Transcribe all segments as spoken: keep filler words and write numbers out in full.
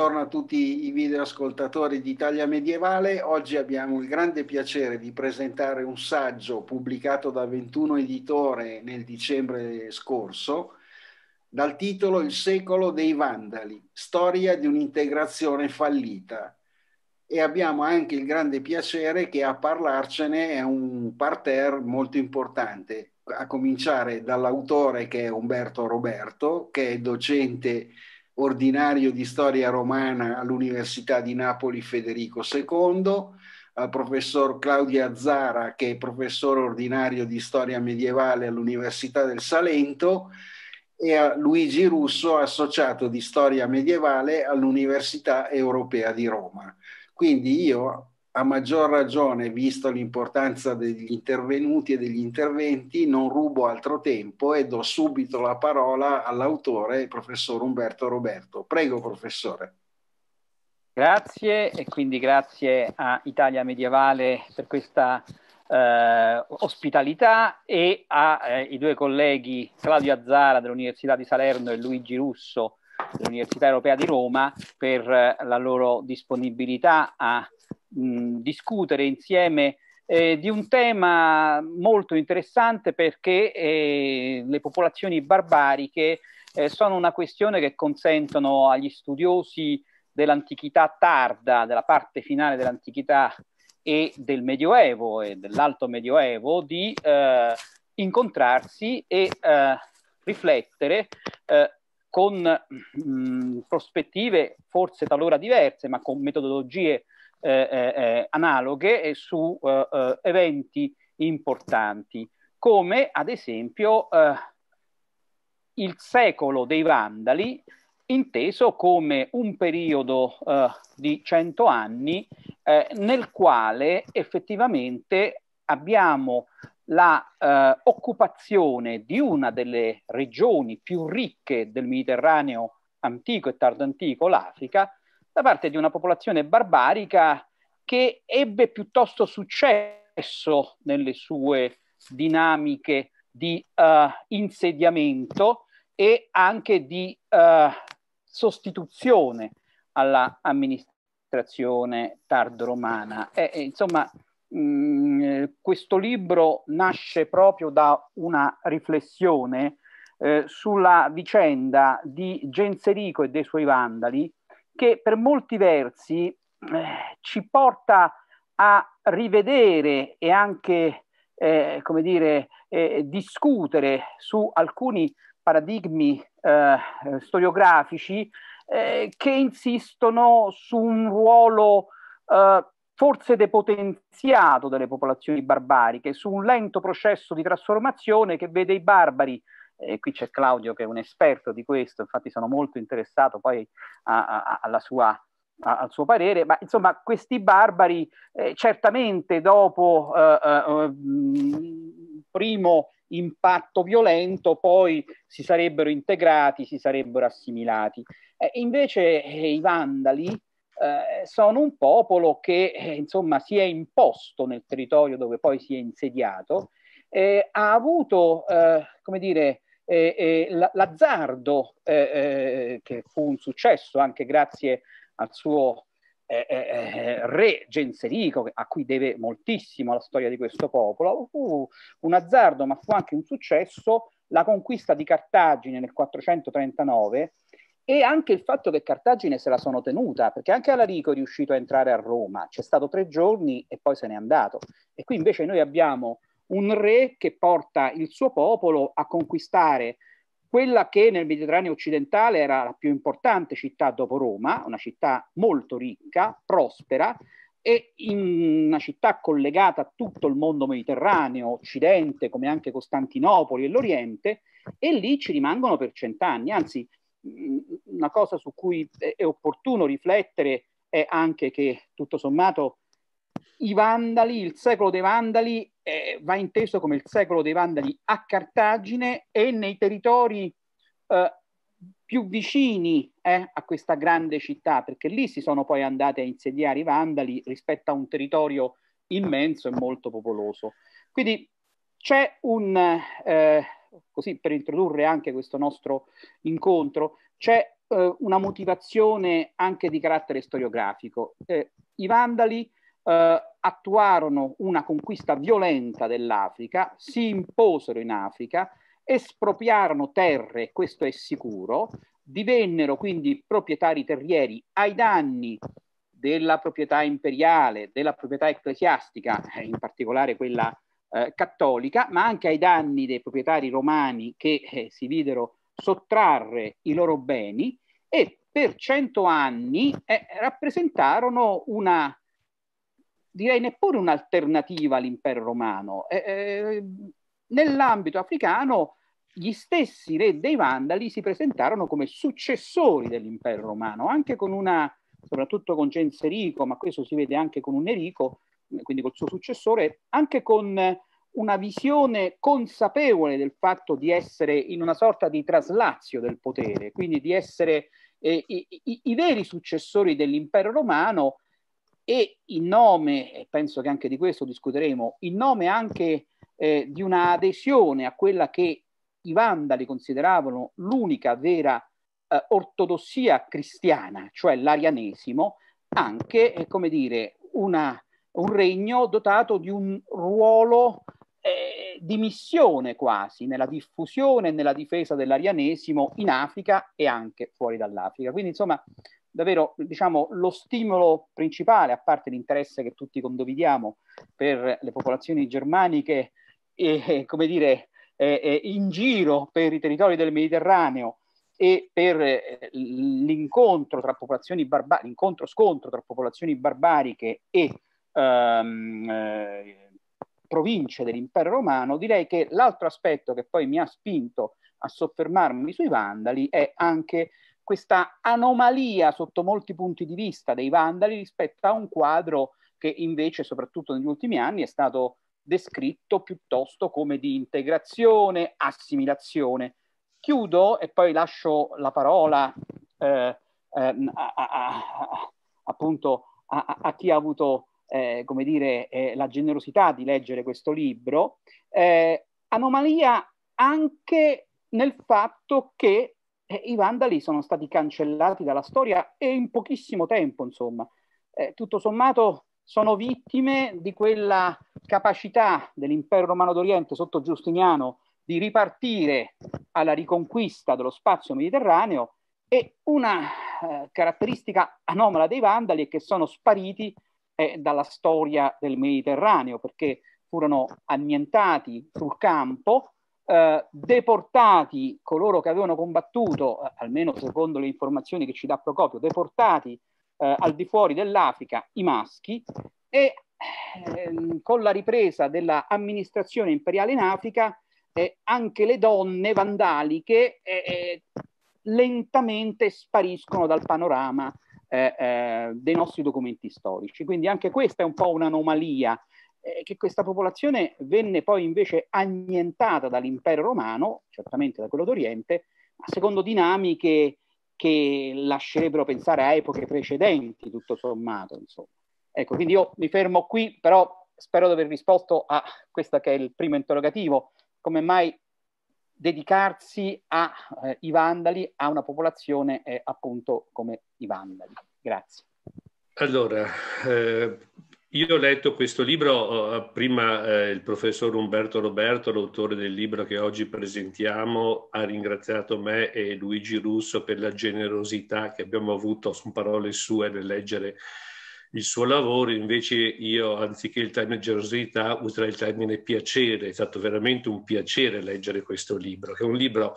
buongiorno a tutti i videoascoltatori di Italia Medievale. Oggi abbiamo il grande piacere di presentare un saggio pubblicato da ventuno Editore nel dicembre scorso, dal titolo Il secolo dei Vandali, storia di un'integrazione fallita. E abbiamo anche il grande piacere che a parlarcene è un parterre molto importante, a cominciare dall'autore, che è Umberto Roberto, che è docente ordinario di storia romana all'Università di Napoli Federico secondo, al professor Claudio Azzara, che è professore ordinario di storia medievale all'Università del Salento, e a Luigi Russo, associato di storia medievale all'Università Europea di Roma. Quindi io, a maggior ragione, visto l'importanza degli intervenuti e degli interventi, non rubo altro tempo e do subito la parola all'autore, il professor Umberto Roberto. Prego, professore. Grazie, e quindi grazie a Italia Medievale per questa eh, ospitalità e ai eh, due colleghi Claudio Azzara dell'Università di Salerno e Luigi Russo dell'Università Europea di Roma per eh, la loro disponibilità a mh, discutere insieme eh, di un tema molto interessante, perché eh, le popolazioni barbariche eh, sono una questione che consentono agli studiosi dell'antichità tarda, della parte finale dell'antichità e del Medioevo e dell'Alto Medioevo, di eh, incontrarsi e eh, riflettere eh, con mh, prospettive forse talora diverse, ma con metodologie eh, eh, analoghe e su eh, eh, eventi importanti, come ad esempio eh, il secolo dei Vandali, inteso come un periodo eh, di cento anni eh, nel quale effettivamente abbiamo la eh, occupazione di una delle regioni più ricche del Mediterraneo antico e tardo-antico, l'Africa, da parte di una popolazione barbarica che ebbe piuttosto successo nelle sue dinamiche di uh, insediamento e anche di uh, sostituzione alla amministrazione tardo-romana. E, e, insomma, mh, questo libro nasce proprio da una riflessione eh, sulla vicenda di Genserico e dei suoi Vandali, che per molti versi eh, ci porta a rivedere e anche, eh, come dire, eh, discutere su alcuni paradigmi eh, storiografici eh, che insistono su un ruolo eh, forse depotenziato delle popolazioni barbariche, su un lento processo di trasformazione che vede i barbari, e qui c'è Claudio che è un esperto di questo, infatti sono molto interessato poi a, a, alla sua, a, al suo parere, ma insomma questi barbari eh, certamente dopo eh, eh, primo impatto violento poi si sarebbero integrati, si sarebbero assimilati. Eh, invece eh, i Vandali eh, sono un popolo che eh, insomma si è imposto nel territorio dove poi si è insediato, eh, ha avuto, eh, come dire, eh, eh, l'azzardo, eh, eh, che fu un successo anche grazie al suo eh, eh, re Genserico, a cui deve moltissimo la storia di questo popolo. Fu un azzardo, ma fu anche un successo la conquista di Cartagine nel quattrocentotrentanove, e anche il fatto che Cartagine se la sono tenuta, perché anche Alarico è riuscito a entrare a Roma, c'è stato tre giorni e poi se n'è andato. E qui invece noi abbiamo un re che porta il suo popolo a conquistare quella che nel Mediterraneo occidentale era la più importante città dopo Roma, una città molto ricca, prospera, e in una città collegata a tutto il mondo mediterraneo, occidente, come anche Costantinopoli e l'Oriente, e lì ci rimangono per cent'anni. Anzi, una cosa su cui è opportuno riflettere è anche che, tutto sommato, i Vandali, il secolo dei Vandali eh, va inteso come il secolo dei Vandali a Cartagine e nei territori eh, più vicini eh, a questa grande città, perché lì si sono poi andati a insediare i Vandali rispetto a un territorio immenso e molto popoloso. Quindi c'è un, eh, così per introdurre anche questo nostro incontro, c'è eh, una motivazione anche di carattere storiografico. Eh, I Vandali eh, attuarono una conquista violenta dell'Africa, si imposero in Africa, espropriarono terre, questo è sicuro, divennero quindi proprietari terrieri ai danni della proprietà imperiale, della proprietà ecclesiastica, in particolare quella eh, cattolica, ma anche ai danni dei proprietari romani che eh, si videro sottrarre i loro beni, e per cento anni eh, rappresentarono una, direi neppure un'alternativa all'impero romano. Eh, eh, nell'ambito africano gli stessi re dei Vandali si presentarono come successori dell'impero romano, anche con una, soprattutto con Genserico, ma questo si vede anche con un Nerico, quindi col suo successore, anche con una visione consapevole del fatto di essere in una sorta di traslazio del potere, quindi di essere eh, i, i, i veri successori dell'impero romano, e in nome, e penso che anche di questo discuteremo, in nome anche eh, di una adesione a quella che i Vandali consideravano l'unica vera eh, ortodossia cristiana, cioè l'arianesimo, anche, eh, come dire, una, un regno dotato di un ruolo eh, di missione quasi, nella diffusione e nella difesa dell'arianesimo in Africa e anche fuori dall'Africa. Quindi, insomma, davvero, diciamo, lo stimolo principale, a parte l'interesse che tutti condividiamo per le popolazioni germaniche, e, come dire, eh, in giro per i territori del Mediterraneo, e per eh, l'incontro tra popolazioni barbariche, l'incontro scontro tra popolazioni barbariche e ehm, eh, province dell'impero romano, direi che l'altro aspetto che poi mi ha spinto a soffermarmi sui Vandali è anche questa anomalia sotto molti punti di vista dei Vandali rispetto a un quadro che invece, soprattutto negli ultimi anni, è stato descritto piuttosto come di integrazione, assimilazione. Chiudo e poi lascio la parola eh, eh, a, a, a, appunto a, a chi ha avuto eh, come dire, eh, la generosità di leggere questo libro. Eh, anomalia anche nel fatto che eh, i Vandali sono stati cancellati dalla storia, e in pochissimo tempo, insomma. Eh, tutto sommato sono vittime di quella capacità dell'impero romano d'Oriente sotto Giustiniano di ripartire alla riconquista dello spazio mediterraneo, e una eh, caratteristica anomala dei Vandali è che sono spariti eh, dalla storia del Mediterraneo, perché furono annientati sul campo, eh, deportati coloro che avevano combattuto, eh, almeno secondo le informazioni che ci dà Procopio, deportati eh, al di fuori dell'Africa, i maschi, e eh, con la ripresa dell'amministrazione imperiale in Africa, eh, anche le donne vandaliche eh, lentamente spariscono dal panorama eh, eh, dei nostri documenti storici. Quindi anche questa è un po' un'anomalia, eh, che questa popolazione venne poi invece annientata dall'impero romano, certamente da quello d'Oriente, ma secondo dinamiche che lascerebbero pensare a epoche precedenti, tutto sommato, insomma. Ecco, quindi io mi fermo qui, però spero di aver risposto a questo che è il primo interrogativo: come mai dedicarsi ai eh, Vandali, a una popolazione eh, appunto come i Vandali. Grazie. Allora, eh, io ho letto questo libro, eh, prima eh, il professor Umberto Roberto, l'autore del libro che oggi presentiamo, ha ringraziato me e Luigi Russo per la generosità che abbiamo avuto, sono parole sue, nel leggere il suo lavoro. Invece io, anziché il termine generosità, userei il termine piacere. È stato veramente un piacere leggere questo libro, che è un libro,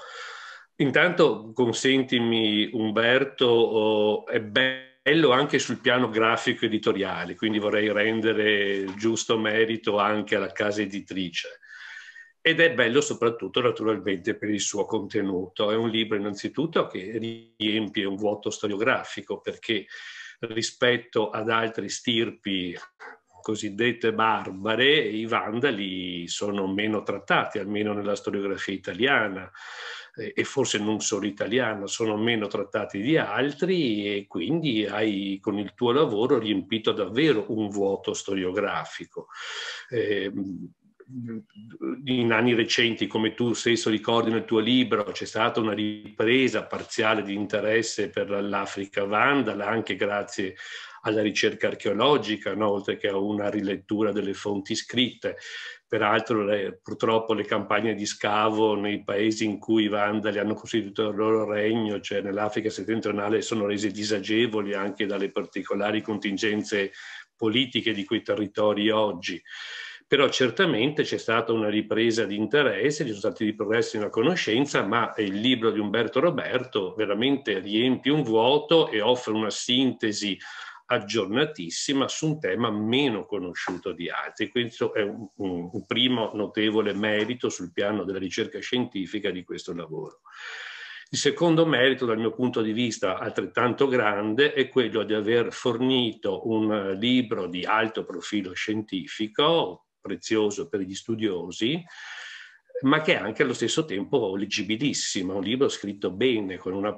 intanto consentimi Umberto, oh, è bello anche sul piano grafico editoriale, quindi vorrei rendere il giusto merito anche alla casa editrice. Ed è bello soprattutto naturalmente per il suo contenuto. È un libro innanzitutto che riempie un vuoto storiografico, perché rispetto ad altre stirpi cosiddette barbare, i Vandali sono meno trattati, almeno nella storiografia italiana, eh, e forse non solo italiana, sono meno trattati di altri, e quindi hai con il tuo lavoro riempito davvero un vuoto storiografico. Eh, in anni recenti, come tu stesso ricordi nel tuo libro, c'è stata una ripresa parziale di interesse per l'Africa vandala, anche grazie alla ricerca archeologica, no? Oltre che a una rilettura delle fonti scritte. Peraltro le, purtroppo le campagne di scavo nei paesi in cui i vandali hanno costituito il loro regno, cioè nell'Africa settentrionale, sono rese disagevoli anche dalle particolari contingenze politiche di quei territori oggi. Però certamente c'è stata una ripresa di interesse, ci sono stati dei progressi nella conoscenza, ma il libro di Umberto Roberto veramente riempie un vuoto e offre una sintesi aggiornatissima su un tema meno conosciuto di altri. Questo è un, un, un primo notevole merito sul piano della ricerca scientifica di questo lavoro. Il secondo merito, dal mio punto di vista altrettanto grande, è quello di aver fornito un libro di alto profilo scientifico, prezioso per gli studiosi, ma che è anche allo stesso tempo leggibilissimo, un libro scritto bene, con una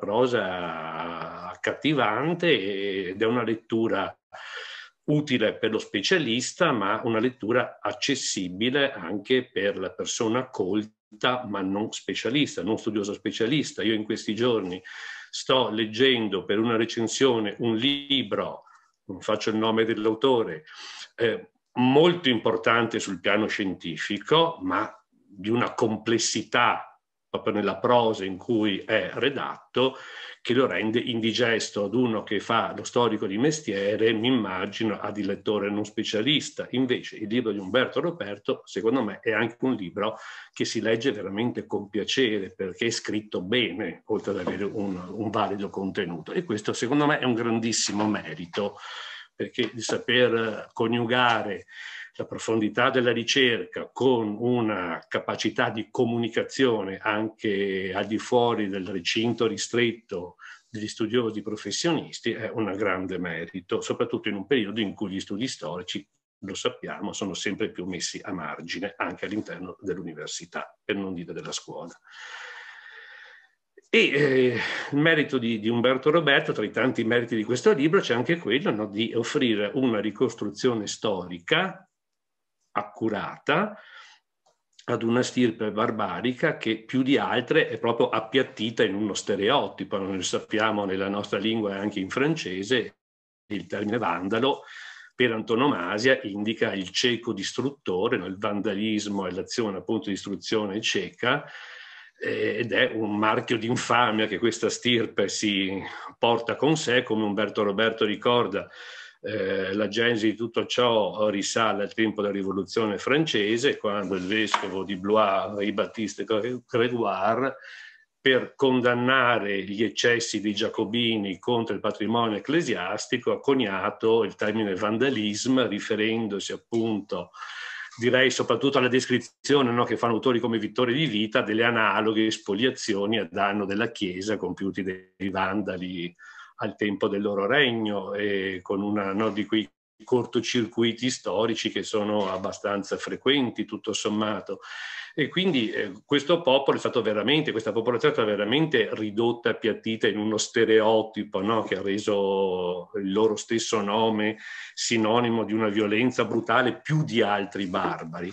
prosa accattivante, ed è una lettura utile per lo specialista, ma una lettura accessibile anche per la persona colta, ma non specialista, non studioso specialista. Io in questi giorni sto leggendo per una recensione un libro, non faccio il nome dell'autore, eh, molto importante sul piano scientifico, ma di una complessità proprio nella prosa in cui è redatto, che lo rende indigesto ad uno che fa lo storico di mestiere, mi immagino, ad il lettore non specialista. Invece il libro di Umberto Roberto, secondo me, è anche un libro che si legge veramente con piacere, perché è scritto bene, oltre ad avere un, un valido contenuto. E questo, secondo me, è un grandissimo merito, perché di saper coniugare la profondità della ricerca con una capacità di comunicazione anche al di fuori del recinto ristretto degli studiosi professionisti è un grande merito, soprattutto in un periodo in cui gli studi storici, lo sappiamo, sono sempre più messi a margine anche all'interno dell'università, per non dire della scuola. E eh, il merito di, di Umberto Roberto, tra i tanti meriti di questo libro, c'è anche quello, no, di offrire una ricostruzione storica accurata ad una stirpe barbarica che più di altre è proprio appiattita in uno stereotipo. Noi sappiamo, nella nostra lingua e anche in francese, il termine vandalo per antonomasia indica il cieco distruttore, no? Il vandalismo è l'azione appunto di distruzione cieca, eh, ed è un marchio di infamia che questa stirpe si porta con sé, come Umberto Roberto ricorda. Eh, la genesi di tutto ciò risale al tempo della rivoluzione francese, quando il vescovo di Blois, Marie-Baptiste Grégoire, per condannare gli eccessi dei giacobini contro il patrimonio ecclesiastico, ha coniato il termine vandalismo, riferendosi appunto, direi soprattutto alla descrizione, no, che fanno autori come Vittore di Vita delle analoghe spoliazioni a danno della Chiesa compiuti dai vandali al tempo del loro regno, e con una, no, di quei cortocircuiti storici che sono abbastanza frequenti tutto sommato. E quindi eh, questo popolo è stato veramente, questa popolazione è stata veramente ridotta, appiattita in uno stereotipo, no, che ha reso il loro stesso nome sinonimo di una violenza brutale più di altri barbari.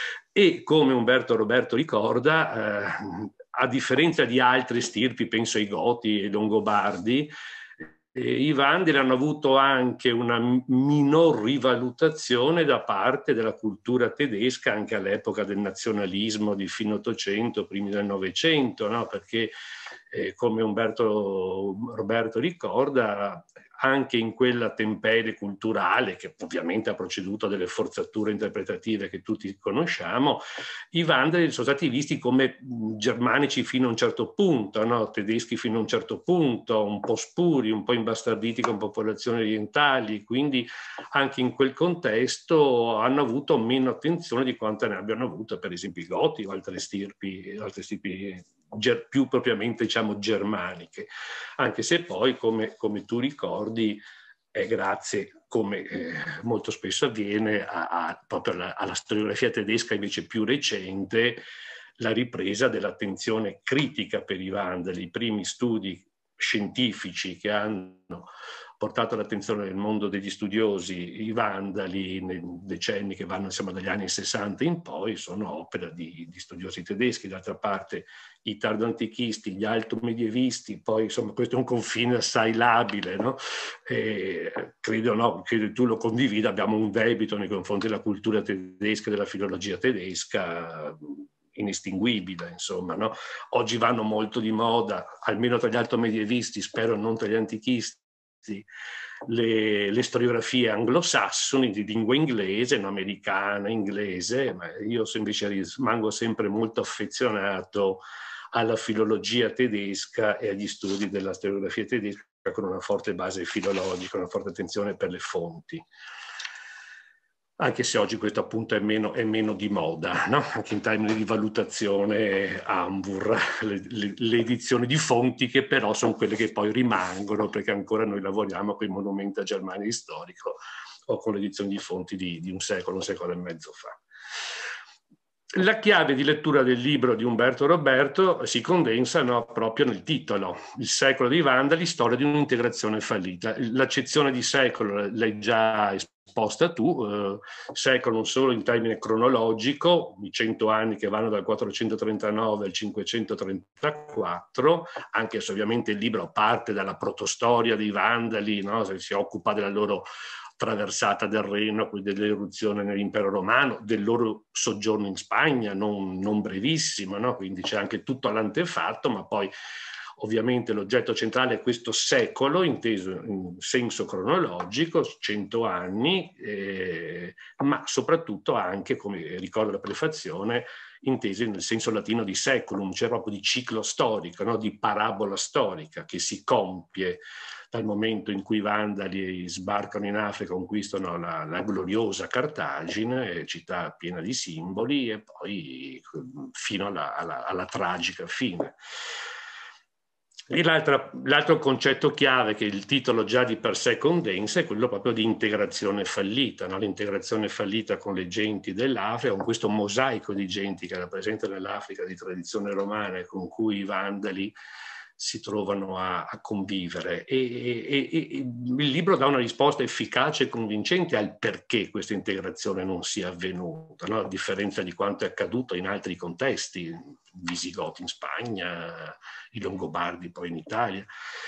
E come Umberto Roberto ricorda, eh, a differenza di altre stirpi, penso ai Goti e ai Longobardi, Eh, i Vandali hanno avuto anche una minor rivalutazione da parte della cultura tedesca anche all'epoca del nazionalismo di fine Ottocento, primi del Novecento, no? Perché eh, come Umberto Roberto ricorda, anche in quella tempere culturale, che ovviamente ha proceduto a delle forzature interpretative che tutti conosciamo, i Vandali sono stati visti come germanici fino a un certo punto, no? Tedeschi fino a un certo punto, un po' spuri, un po' imbastarditi con popolazioni orientali, quindi anche in quel contesto hanno avuto meno attenzione di quanto ne abbiano avuto per esempio i Goti o altre stirpi, altre stirpi più propriamente, diciamo, germaniche, anche se poi, come, come tu ricordi, è grazie, come eh, molto spesso avviene, a, a, proprio alla, alla storiografia tedesca invece più recente, la ripresa dell'attenzione critica per i Vandali. I primi studi scientifici che hanno portato all'attenzione del mondo degli studiosi i Vandali nei decenni che vanno insomma dagli anni sessanta in poi sono opera di, di studiosi tedeschi. D'altra parte i tardoantichisti, gli altomedievisti, poi insomma questo è un confine assai labile, no? E credo, no, che tu lo condivida, abbiamo un debito nei confronti della cultura tedesca e della filologia tedesca inestinguibile, insomma, no? Oggi vanno molto di moda, almeno tra gli altomedievisti, spero non tra gli antichisti, le, le storiografie anglosassoni di lingua inglese, no, americana, inglese, ma io invece rimango sempre molto affezionato alla filologia tedesca e agli studi della storiografia tedesca con una forte base filologica, una forte attenzione per le fonti. Anche se oggi questo appunto è meno, è meno di moda, no? Anche in termini di valutazione Ambur, le, le, le edizioni di fonti che però sono quelle che poi rimangono, perché ancora noi lavoriamo con i monumenti a Germania storico o con le edizioni di fonti di, di un secolo, un secolo e mezzo fa. La chiave di lettura del libro di Umberto Roberto si condensa, no, proprio nel titolo, Il secolo dei Vandali, storia di un'integrazione fallita. L'accezione di secolo l'hai già esposta tu, eh, secolo non solo in termine cronologico, i cento anni che vanno dal quattrocentotrentanove al cinquecentotrentaquattro, anche se ovviamente il libro parte dalla protostoria dei Vandali, no, si occupa della loro traversata del Reno, dell'eruzione nell'impero romano, del loro soggiorno in Spagna, non, non brevissimo, no? Quindi c'è anche tutto l'antefatto, ma poi ovviamente l'oggetto centrale è questo secolo, inteso in senso cronologico, cento anni, eh, ma soprattutto anche, come ricorda la prefazione, intesi nel senso latino di seculum, cioè proprio di ciclo storico, no? Di parabola storica che si compie dal momento in cui i Vandali sbarcano in Africa, conquistano la, la gloriosa Cartagine, città piena di simboli, e poi fino alla, alla, alla tragica fine. L'altro concetto chiave che il titolo già di per sé condensa è quello proprio di integrazione fallita, no? L'integrazione fallita con le genti dell'Africa, con questo mosaico di genti che rappresenta nell'Africa di tradizione romana e con cui i Vandali si trovano a, a convivere. E, e, e il libro dà una risposta efficace e convincente al perché questa integrazione non sia avvenuta, no? A differenza di quanto è accaduto in altri contesti, i Visigoti in Spagna, i Longobardi poi in Italia.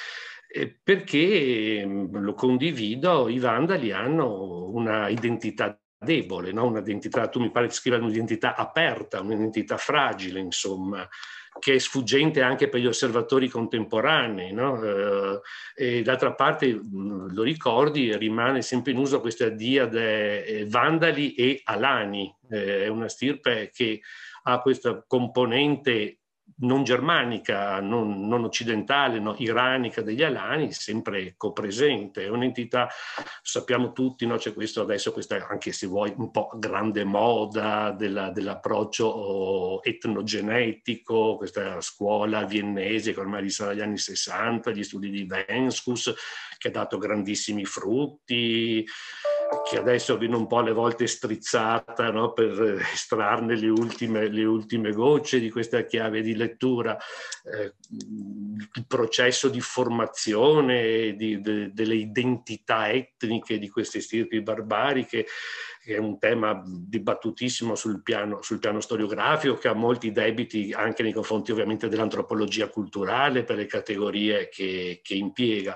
E perché, lo condivido, i Vandali hanno una identità debole, no? Un'identità, tu mi pare che scriva un'identità aperta, un'identità fragile, insomma, che è sfuggente anche per gli osservatori contemporanei, no? Eh, e d'altra parte, mh, lo ricordi, rimane sempre in uso questa diade eh, Vandali e Alani, eh, è una stirpe che ha questa componente non germanica, non, non occidentale, no, iranica degli Alani, sempre copresente. È un'entità, sappiamo tutti, no, c'è questo adesso, questa, anche se vuoi, un po' grande moda della, dell'approccio etnogenetico, questa scuola viennese che ormai risale agli anni sessanta, gli studi di Venskus, che ha dato grandissimi frutti, che adesso viene un po' alle volte strizzata, no, per estrarne le ultime, le ultime gocce di questa chiave di lettura. Eh, il processo di formazione di, de, delle identità etniche di queste stirpi barbariche, che è un tema dibattutissimo sul piano, sul piano storiografico, che ha molti debiti anche nei confronti ovviamente dell'antropologia culturale per le categorie che, che impiega.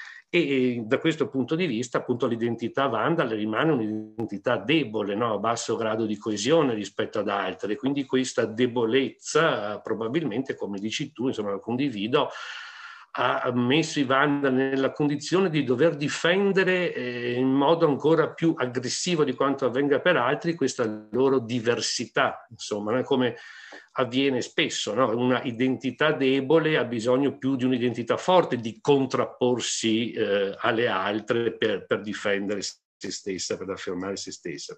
E da questo punto di vista, appunto, l'identità vandale rimane un'identità debole, no? A basso grado di coesione rispetto ad altre. Quindi questa debolezza, probabilmente, come dici tu, insomma, lo condivido, ha messo i Vandali nella condizione di dover difendere eh, in modo ancora più aggressivo di quanto avvenga per altri questa loro diversità, insomma, come avviene spesso, no? Una identità debole ha bisogno più di un'identità forte, di contrapporsi eh, alle altre per, per difendere se stessa, per affermare se stessa.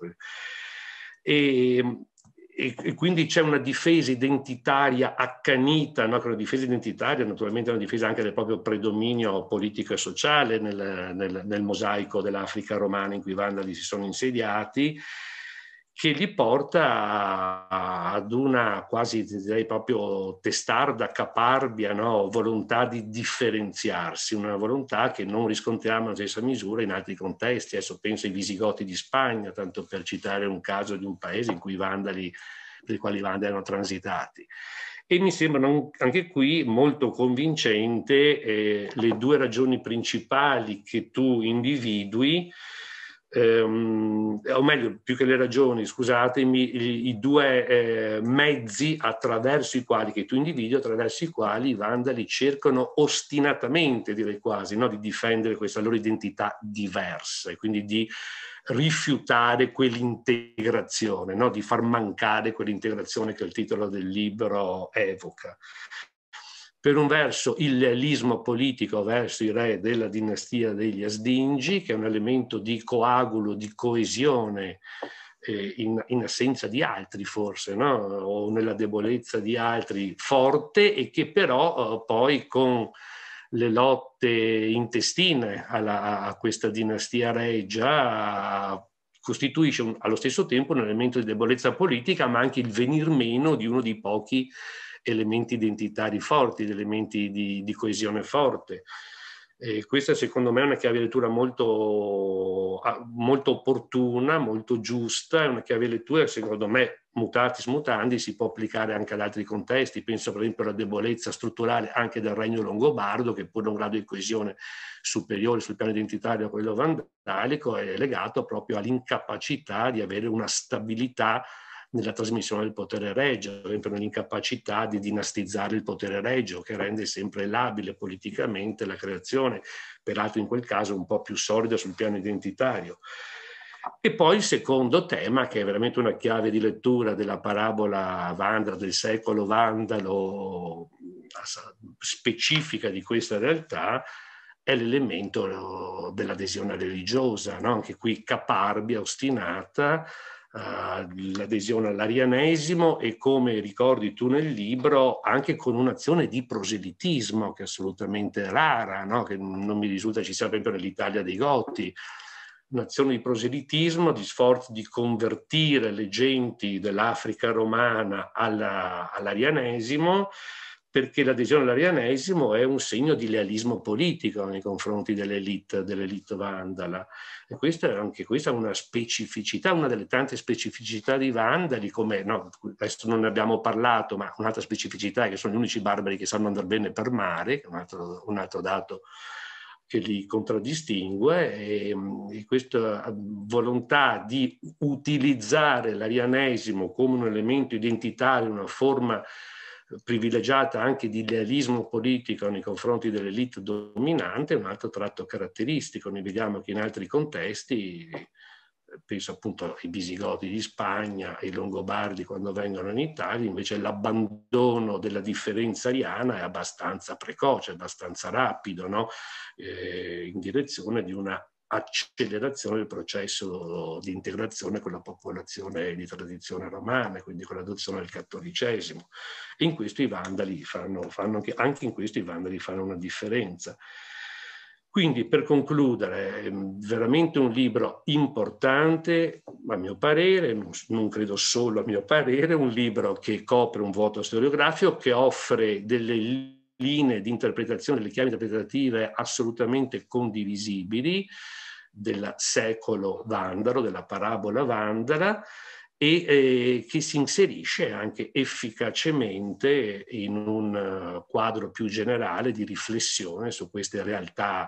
E, e, e quindi c'è una difesa identitaria accanita, no? Una difesa identitaria naturalmente è una difesa anche del proprio predominio politico e sociale nel, nel, nel mosaico dell'Africa romana in cui i Vandali si sono insediati, che li porta a, ad una quasi, direi proprio testarda, caparbia, no? Volontà di differenziarsi, una volontà che non riscontriamo nella stessa misura in altri contesti. Adesso penso ai Visigoti di Spagna, tanto per citare un caso di un paese in cui i Vandali, per i quali i Vandali erano transitati. E mi sembrano anche qui molto convincente eh, le due ragioni principali che tu individui, ehm, o meglio, più che le ragioni, scusatemi, i, i due eh, mezzi attraverso i quali, che tu individui, attraverso i quali i Vandali cercano ostinatamente, direi quasi, no, di difendere questa loro identità diversa e quindi di rifiutare quell'integrazione, no? Di far mancare quell'integrazione che il titolo del libro evoca. Per un verso il lealismo politico verso i re della dinastia degli Asdingi, che è un elemento di coagulo, di coesione eh, in, in assenza di altri forse, no? O nella debolezza di altri forte, e che però eh, poi con le lotte intestine alla, a questa dinastia regia costituisce un, allo stesso tempo un elemento di debolezza politica, ma anche il venir meno di uno dei pochi elementi identitari forti, di elementi di, di coesione forte. E questa secondo me è una chiave di lettura molto, molto opportuna, molto giusta, è una chiave di lettura che secondo me mutatis mutandis si può applicare anche ad altri contesti. Penso per esempio alla debolezza strutturale anche del regno longobardo, che pur da un grado di coesione superiore sul piano identitario a quello vandalico è legato proprio all'incapacità di avere una stabilità nella trasmissione del potere regio, per esempio nell'incapacità di dinastizzare il potere regio, che rende sempre labile politicamente la creazione, peraltro in quel caso un po' più solida sul piano identitario. E poi il secondo tema, che è veramente una chiave di lettura della parabola vandala, del secolo vandalo specifica di questa realtà, è l'elemento dell'adesione religiosa, no? Anche qui caparbia, ostinata, Uh, l'adesione all'arianesimo, e come ricordi tu nel libro anche con un'azione di proselitismo che è assolutamente rara, no? Che non mi risulta ci sia proprio nell'Italia dei Goti, un'azione di proselitismo, di sforzo di convertire le genti dell'Africa romana alla, all'arianesimo, perché l'adesione all'arianesimo è un segno di lealismo politico nei confronti dell'elite, dell'elite vandala. E questa è anche questa è una specificità, una delle tante specificità di Vandali, come no, adesso non ne abbiamo parlato, ma un'altra specificità è che sono gli unici barbari che sanno andare bene per mare, che è un altro, un altro dato che li contraddistingue, e, e questa volontà di utilizzare l'arianesimo come un elemento identitario, una forma privilegiata anche di idealismo politico nei confronti dell'elite dominante, è un altro tratto caratteristico. Noi vediamo che in altri contesti, penso appunto ai Visigoti di Spagna, ai Longobardi quando vengono in Italia, invece l'abbandono della differenza ariana è abbastanza precoce, abbastanza rapido, no? Eh, in direzione di una accelerazione del processo di integrazione con la popolazione di tradizione romana, quindi con l'adozione del cattolicesimo. E in questo i Vandali fanno, fanno anche, anche in questo i Vandali fanno una differenza. Quindi, per concludere, veramente un libro importante, a mio parere, non credo solo a mio parere, un libro che copre un vuoto storiografico, che offre delle linee di interpretazione, delle chiavi interpretative assolutamente condivisibili del secolo vandalo, della parabola vandala, e eh, che si inserisce anche efficacemente in un uh, quadro più generale di riflessione su queste realtà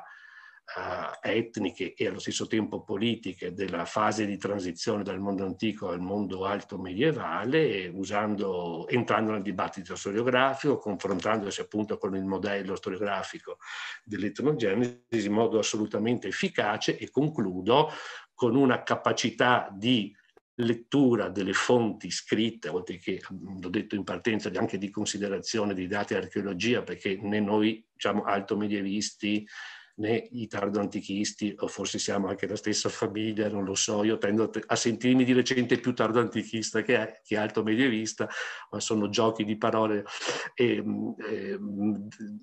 Uh, etniche e allo stesso tempo politiche della fase di transizione dal mondo antico al mondo alto medievale, usando, entrando nel dibattito storiografico, confrontandosi appunto con il modello storiografico dell'etnogenesi in modo assolutamente efficace. E concludo con una capacità di lettura delle fonti scritte, oltre che, l'ho detto in partenza, anche di considerazione di dati di archeologia, perché né noi, diciamo, alto medievisti né i tardo-antichisti, o forse siamo anche la stessa famiglia, non lo so, io tendo a sentirmi di recente più tardo-antichista che, che alto-medievista, ma sono giochi di parole. E, e,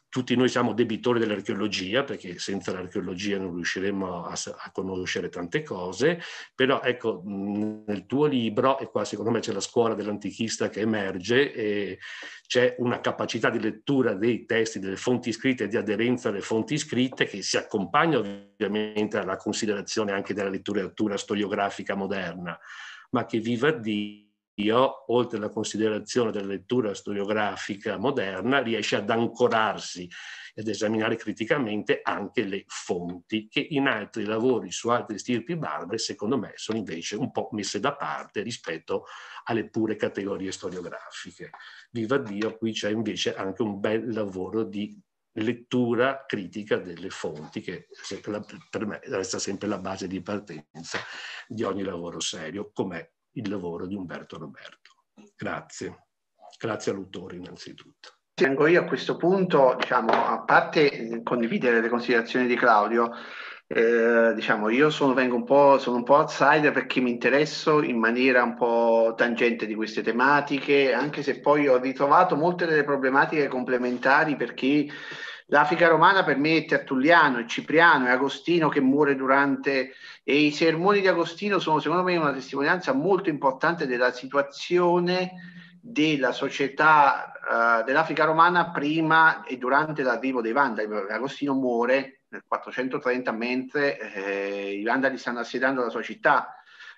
tutti noi siamo debitori dell'archeologia, perché senza l'archeologia non riusciremo a, a conoscere tante cose, però ecco, nel tuo libro, e qua secondo me c'è la scuola dell'antichista che emerge, e c'è una capacità di lettura dei testi, delle fonti scritte e di aderenza alle fonti scritte che si accompagna ovviamente alla considerazione anche della letteratura storiografica moderna, ma che, viva Dio, Io, oltre alla considerazione della lettura storiografica moderna, riesce ad ancorarsi ed esaminare criticamente anche le fonti, che in altri lavori su altre stirpi barbare, secondo me, sono invece un po' messe da parte rispetto alle pure categorie storiografiche. Viva Dio, qui c'è invece anche un bel lavoro di lettura critica delle fonti, che per me resta sempre la base di partenza di ogni lavoro serio, com'è il lavoro di Umberto Roberto. Grazie. Grazie all'autore innanzitutto. Vengo io a questo punto, diciamo, a parte condividere le considerazioni di Claudio, eh, diciamo, io sono, vengo un po', sono un po' outsider perché mi interesso in maniera un po' tangente di queste tematiche, anche se poi ho ritrovato molte delle problematiche complementari, perché l'Africa romana per me è Tertulliano, è Cipriano, è Agostino che muore durante, e i sermoni di Agostino sono secondo me una testimonianza molto importante della situazione della società uh, dell'Africa romana prima e durante l'arrivo dei Vandali. Agostino muore nel quattrocentotrenta mentre eh, i Vandali stanno assediando la sua città,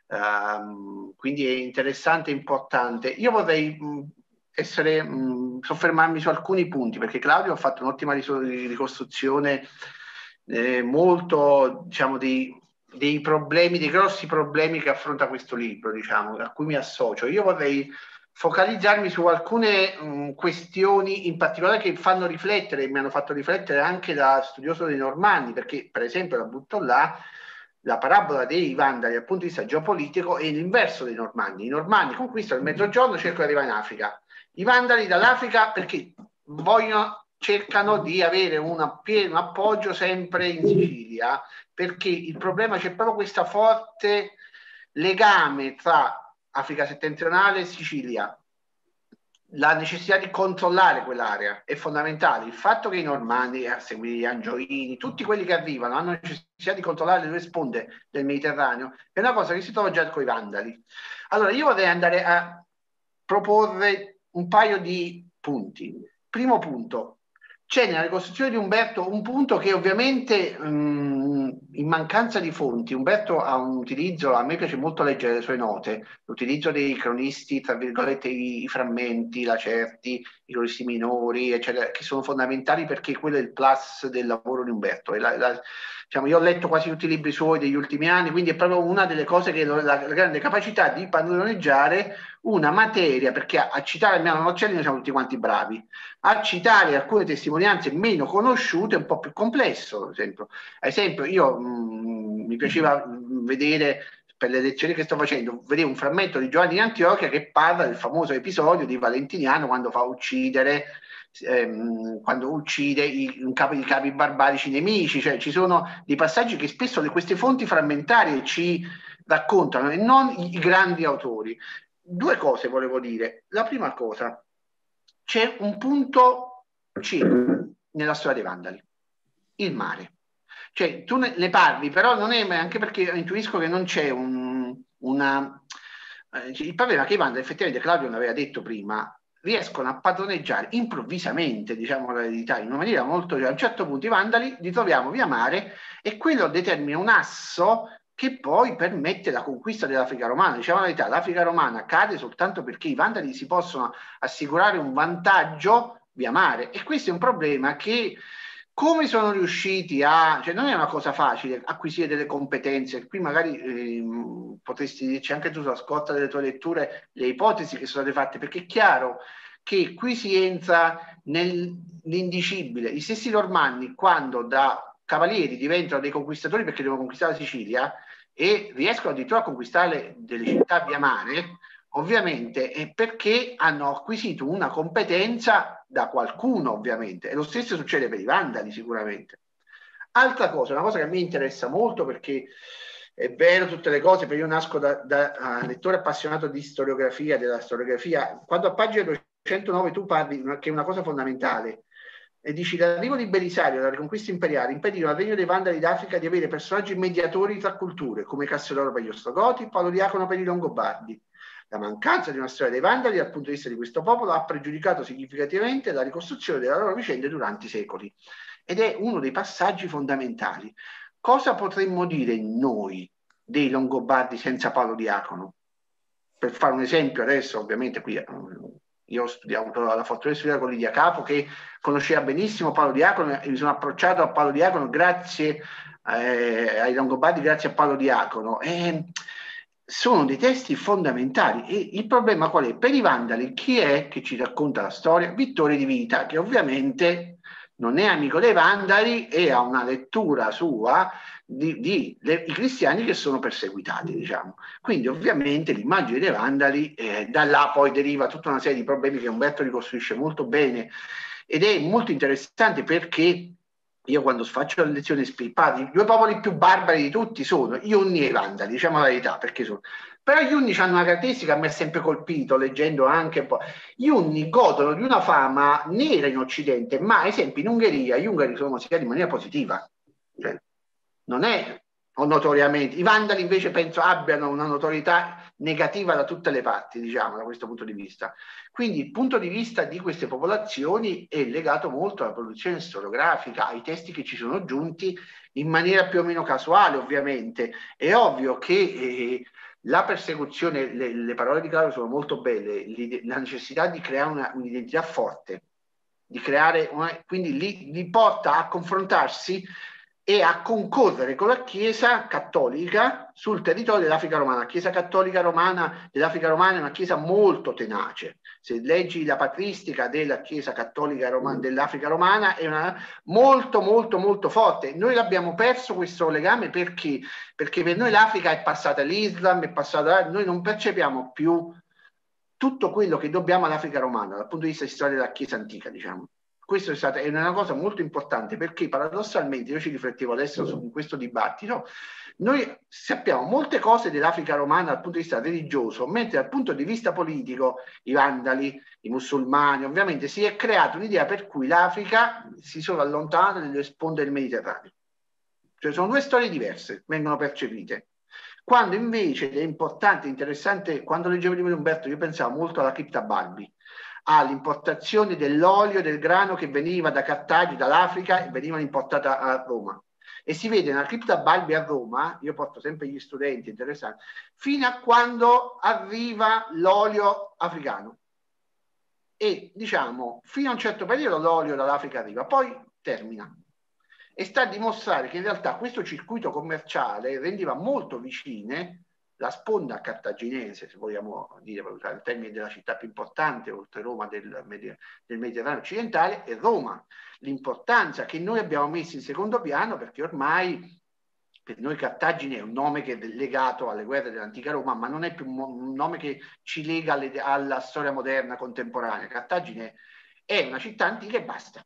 uh, quindi è interessante e importante. Io vorrei mh, essere, mh, soffermarmi su alcuni punti, perché Claudio ha fatto un'ottima ricostruzione eh, molto, diciamo, dei, dei problemi, dei grossi problemi che affronta questo libro, diciamo, a cui mi associo. Io vorrei focalizzarmi su alcune mh, questioni in particolare che fanno riflettere, mi hanno fatto riflettere anche da studioso dei Normanni, perché per esempio, la butto là, la parabola dei Vandali dal punto di vista geopolitico è l'inverso dei Normanni. I Normanni conquistano il Mezzogiorno, cercano di arrivare in Africa. I Vandali dall'Africa perché vogliono, cercano di avere una, un appoggio sempre in Sicilia, perché il problema, c'è proprio questo forte legame tra Africa settentrionale e Sicilia. La necessità di controllare quell'area è fondamentale. Il fatto che i Normanni, a seguire gli Angioini, tutti quelli che arrivano, hanno necessità di controllare le due sponde del Mediterraneo, è una cosa che si trova già con i Vandali. Allora, io vorrei andare a proporre un paio di punti. Primo punto, c'è nella ricostruzione di Umberto un punto che ovviamente mh, in mancanza di fonti, Umberto ha un utilizzo, a me piace molto leggere le sue note, l'utilizzo dei cronisti, tra virgolette i, i frammenti, Lacerti, i cronisti minori, eccetera, che sono fondamentali perché quello è il plus del lavoro di Umberto. E la, la, diciamo, io ho letto quasi tutti i libri suoi degli ultimi anni, quindi è proprio una delle cose che la, la grande capacità di padroneggiare una materia, perché a, a citare Almiano Nocelli noi siamo tutti quanti bravi, a citare alcune testimonianze meno conosciute è un po' più complesso. Ad esempio, ad esempio io mh, mi piaceva mh, vedere, per le lezioni che sto facendo, vedere un frammento di Giovanni di Antiochia che parla del famoso episodio di Valentiniano quando fa uccidere ehm, quando uccide i, un capo di capi barbarici nemici. Cioè ci sono dei passaggi che spesso le, queste fonti frammentarie ci raccontano e non i, i grandi autori. Due cose volevo dire. La prima cosa, c'è un punto cieco nella storia dei Vandali, il mare. Cioè tu ne, ne parli, però non è, anche perché intuisco che non c'è un, una... Eh, il problema è che i Vandali, effettivamente Claudio l'aveva detto prima, riescono a padroneggiare improvvisamente, diciamo la verità, in una maniera molto... A un certo punto i Vandali li troviamo via mare e quello determina un asso che poi permette la conquista dell'Africa romana. Diciamo la verità, l'Africa romana cade soltanto perché i Vandali si possono assicurare un vantaggio via mare, e questo è un problema che, come sono riusciti a, cioè non è una cosa facile acquisire delle competenze. Qui magari eh, potresti dirci anche tu, sulla scorta delle tue letture, le ipotesi che sono state fatte, perché è chiaro che qui si entra nell'indicibile. Gli stessi Normanni, quando da cavalieri diventano dei conquistatori perché devono conquistare la Sicilia e riescono addirittura a conquistare delle città via mare, ovviamente è perché hanno acquisito una competenza da qualcuno, ovviamente, e lo stesso succede per i Vandali sicuramente. Altra cosa, una cosa che a me interessa molto, perché è vero tutte le cose, perché io nasco da, da uh, lettore appassionato di storiografia, della storiografia. Quando a pagina duecentonove tu parli, che è una cosa fondamentale, e dici l'arrivo di Belisario alla riconquista imperiale impedirono al regno dei Vandali d'Africa di avere personaggi mediatori tra culture come Casteloro per gli Ostogoti, Paolo Diacono per i Longobardi. La mancanza di una storia dei Vandali dal punto di vista di questo popolo ha pregiudicato significativamente la ricostruzione della loro vicenda durante i secoli ed è uno dei passaggi fondamentali. Cosa potremmo dire noi dei Longobardi senza Paolo Diacono? Per fare un esempio adesso, ovviamente qui io ho studiato, ho la fortuna di studiare con Lidia Capo che conosceva benissimo Paolo Diacono e mi sono approcciato a Paolo Diacono grazie eh, ai Longobardi, grazie a Paolo Diacono. E sono dei testi fondamentali e il problema qual è? Per i Vandali chi è che ci racconta la storia? Vittore di Vita, che ovviamente non è amico dei Vandali e ha una lettura sua di, di le, i cristiani che sono perseguitati, diciamo. Quindi ovviamente l'immagine dei Vandali, eh, da là poi deriva tutta una serie di problemi che Umberto ricostruisce molto bene ed è molto interessante perché io quando faccio le lezioni spippate, i due popoli più barbari di tutti sono gli Unni e i Vandali, diciamo la verità, perché sono... Però gli Unni hanno una caratteristica che mi ha sempre colpito, leggendo anche un po'. Gli Unni godono di una fama nera in Occidente, ma ad esempio in Ungheria gli Ungari sono considerati in maniera positiva. Cioè, non è notoriamente... I Vandali invece penso abbiano una notorietà negativa da tutte le parti, diciamo, da questo punto di vista. Quindi il punto di vista di queste popolazioni è legato molto alla produzione storiografica, ai testi che ci sono giunti in maniera più o meno casuale, ovviamente. È ovvio che eh, la persecuzione, le, le parole di Claudio sono molto belle, la necessità di creare un'identità forte, di creare una, quindi li, li porta a confrontarsi e a concorrere con la Chiesa cattolica sul territorio dell'Africa romana. La Chiesa cattolica romana dell'Africa romana è una Chiesa molto tenace. Se leggi la patristica della Chiesa cattolica romana, dell'Africa romana è una molto molto molto forte. Noi l'abbiamo perso questo legame perché? Perché per noi l'Africa è passata all'Islam, è passata, noi non percepiamo più tutto quello che dobbiamo all'Africa romana dal punto di vista di storia della Chiesa antica, diciamo. Questo è, stata, è una cosa molto importante perché paradossalmente, io ci riflettevo adesso su questo dibattito, noi sappiamo molte cose dell'Africa romana dal punto di vista religioso, mentre dal punto di vista politico i Vandali, i musulmani, ovviamente si è creata un'idea per cui l'Africa si sono allontanate dalle sponde del Mediterraneo. Cioè sono due storie diverse, vengono percepite. Quando invece è importante, interessante, quando leggevo il libro di Umberto io pensavo molto alla cripta Balbi, all'importazione dell'olio e del grano che veniva da Cartagine, dall'Africa e veniva importata a Roma. E si vede nella cripta Balbi a Roma, io porto sempre gli studenti interessanti, fino a quando arriva l'olio africano. E diciamo, fino a un certo periodo l'olio dall'Africa arriva, poi termina. E sta a dimostrare che in realtà questo circuito commerciale rendeva molto vicine la sponda cartaginese, se vogliamo dire, per usare il termine della città più importante, oltre Roma del, Medi del Mediterraneo occidentale, è Roma. L'importanza che noi abbiamo messo in secondo piano, perché ormai per noi Cartagine è un nome che è legato alle guerre dell'antica Roma, ma non è più un nome che ci lega alle, alla storia moderna, contemporanea. Cartagine è una città antica e basta.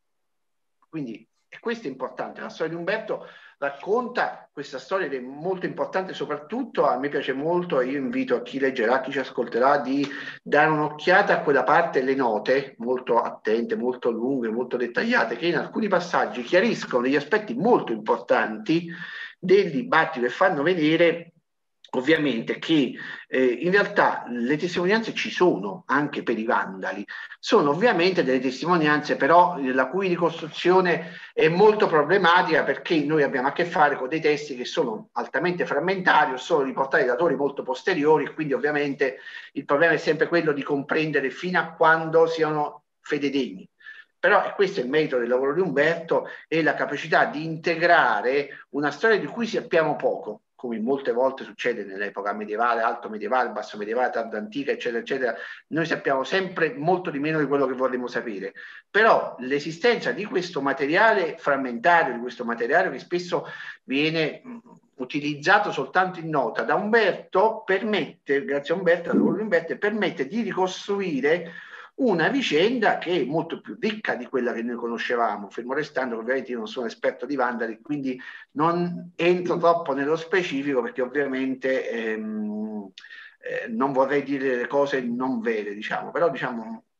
Quindi e questo è importante. La storia di Umberto racconta questa storia ed è molto importante, soprattutto a me piace molto, e io invito a chi leggerà, chi ci ascolterà, di dare un'occhiata a quella parte, le note molto attente, molto lunghe, molto dettagliate, che in alcuni passaggi chiariscono degli aspetti molto importanti del dibattito e fanno vedere ovviamente che eh, in realtà le testimonianze ci sono anche per i Vandali, sono ovviamente delle testimonianze però la cui ricostruzione è molto problematica perché noi abbiamo a che fare con dei testi che sono altamente frammentari o sono riportati da autori molto posteriori e quindi ovviamente il problema è sempre quello di comprendere fino a quando siano fededegni. Però questo è il merito del lavoro di Umberto e la capacità di integrare una storia di cui sappiamo poco, come molte volte succede nell'epoca medievale, alto medievale, basso medievale, tarda antica, eccetera, eccetera. Noi sappiamo sempre molto di meno di quello che vorremmo sapere. Però l'esistenza di questo materiale frammentario, di questo materiale che spesso viene utilizzato soltanto in nota da Umberto, permette, grazie a Umberto, al lavoro di Umberto, permette di ricostruire una vicenda che è molto più ricca di quella che noi conoscevamo, fermo restando che ovviamente io non sono esperto di Vandali, quindi non entro troppo nello specifico perché ovviamente ehm, eh, non vorrei dire le cose non vere, diciamo, però diciamo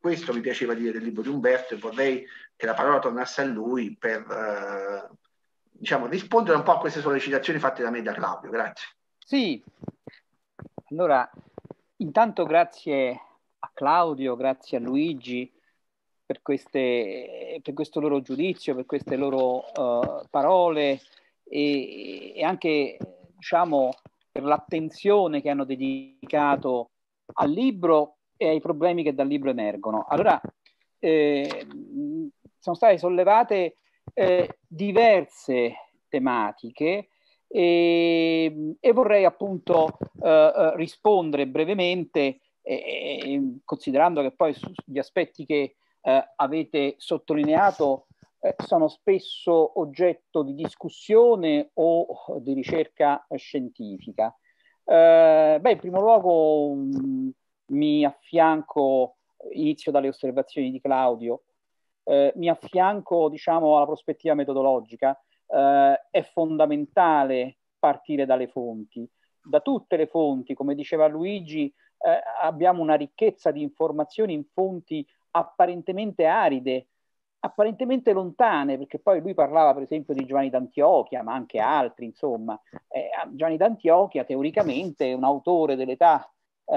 questo mi piaceva dire del libro di Umberto e vorrei che la parola tornasse a lui per eh, diciamo, rispondere un po' a queste sollecitazioni fatte da me e da Claudio. Grazie. Sì, allora intanto grazie a Claudio, grazie a Luigi per, queste, per questo loro giudizio, per queste loro uh, parole e, e anche, diciamo, per l'attenzione che hanno dedicato al libro e ai problemi che dal libro emergono. Allora, eh, sono state sollevate eh, diverse tematiche e, e vorrei appunto eh, rispondere brevemente, eh, considerando che poi gli aspetti che eh, avete sottolineato eh, sono spesso oggetto di discussione o di ricerca scientifica. Eh, beh, in primo luogo mh, mi affianco, inizio dalle osservazioni di Claudio, eh, mi affianco, diciamo, alla prospettiva metodologica. Eh, è fondamentale partire dalle fonti, da tutte le fonti, come diceva Luigi, eh, abbiamo una ricchezza di informazioni in fonti apparentemente aride, apparentemente lontane, perché poi lui parlava per esempio di Giovanni d'Antiochia, ma anche altri, insomma. Eh, Giovanni d'Antiochia teoricamente è un autore dell'età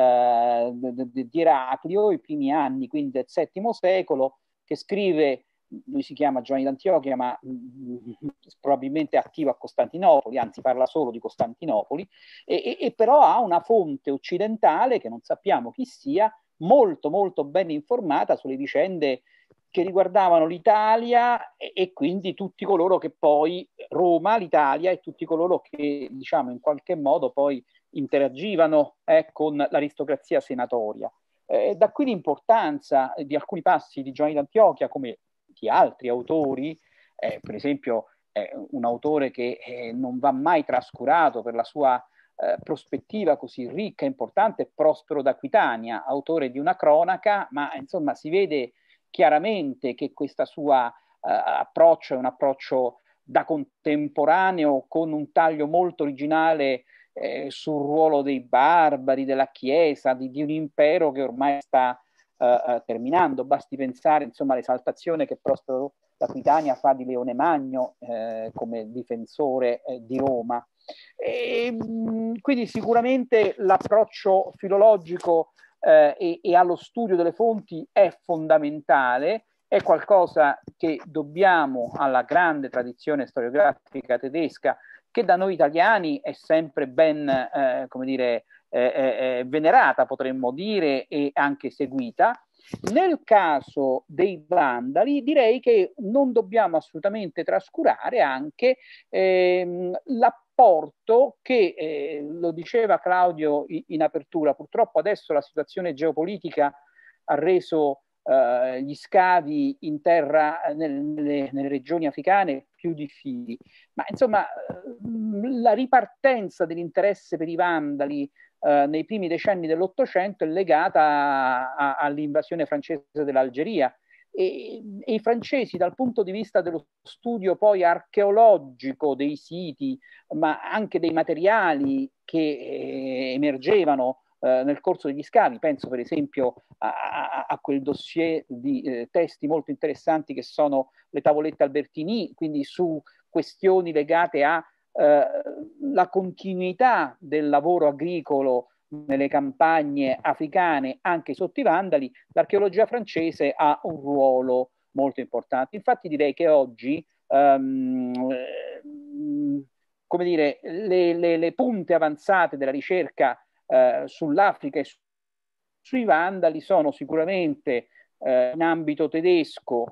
eh, di Eraclio, i primi anni, quindi del settimo secolo, che scrive, lui si chiama Giovanni d'Antiochia, ma mh, probabilmente è attivo a Costantinopoli, anzi parla solo di Costantinopoli, e, e, e però ha una fonte occidentale, che non sappiamo chi sia, molto molto ben informata sulle vicende che riguardavano l'Italia e, e quindi tutti coloro che poi, Roma, l'Italia e tutti coloro che, diciamo, in qualche modo poi interagivano eh, con l'aristocrazia senatoria. Eh, da qui l'importanza di alcuni passi di Giovanni d'Antiochia, come di altri autori, eh, per esempio eh, un autore che eh, non va mai trascurato per la sua eh, prospettiva così ricca e importante, Prospero d'Aquitania, autore di una cronaca, ma insomma si vede chiaramente che questo suo uh, approccio è un approccio da contemporaneo con un taglio molto originale eh, sul ruolo dei barbari, della Chiesa, di, di un impero che ormai sta uh, uh, terminando. Basti pensare, insomma, all'esaltazione che Prospero d'Aquitania fa di Leone Magno eh, come difensore eh, di Roma. E, mh, quindi sicuramente l'approccio filologico Eh, e, e allo studio delle fonti è fondamentale, è qualcosa che dobbiamo alla grande tradizione storiografica tedesca, che da noi italiani è sempre ben, eh, come dire, eh, eh, venerata, potremmo dire, e anche seguita. Nel caso dei Vandali direi che non dobbiamo assolutamente trascurare anche ehm, l'apporto che, eh, lo diceva Claudio in, in apertura, purtroppo adesso la situazione geopolitica ha reso eh, gli scavi in terra nel, nelle, nelle regioni africane più difficili, ma insomma la ripartenza dell'interesse per i Vandali Uh, nei primi decenni dell'Ottocento è legata all'invasione francese dell'Algeria e, e i francesi dal punto di vista dello studio poi archeologico dei siti, ma anche dei materiali che eh, emergevano eh, nel corso degli scavi, penso per esempio a, a, a quel dossier di eh, testi molto interessanti che sono le tavolette Albertini, quindi su questioni legate a Uh, la continuità del lavoro agricolo nelle campagne africane anche sotto i Vandali, l'archeologia francese ha un ruolo molto importante. Infatti direi che oggi um, eh, come dire, le, le, le punte avanzate della ricerca uh, sull'Africa e su, sui Vandali sono sicuramente uh, in ambito tedesco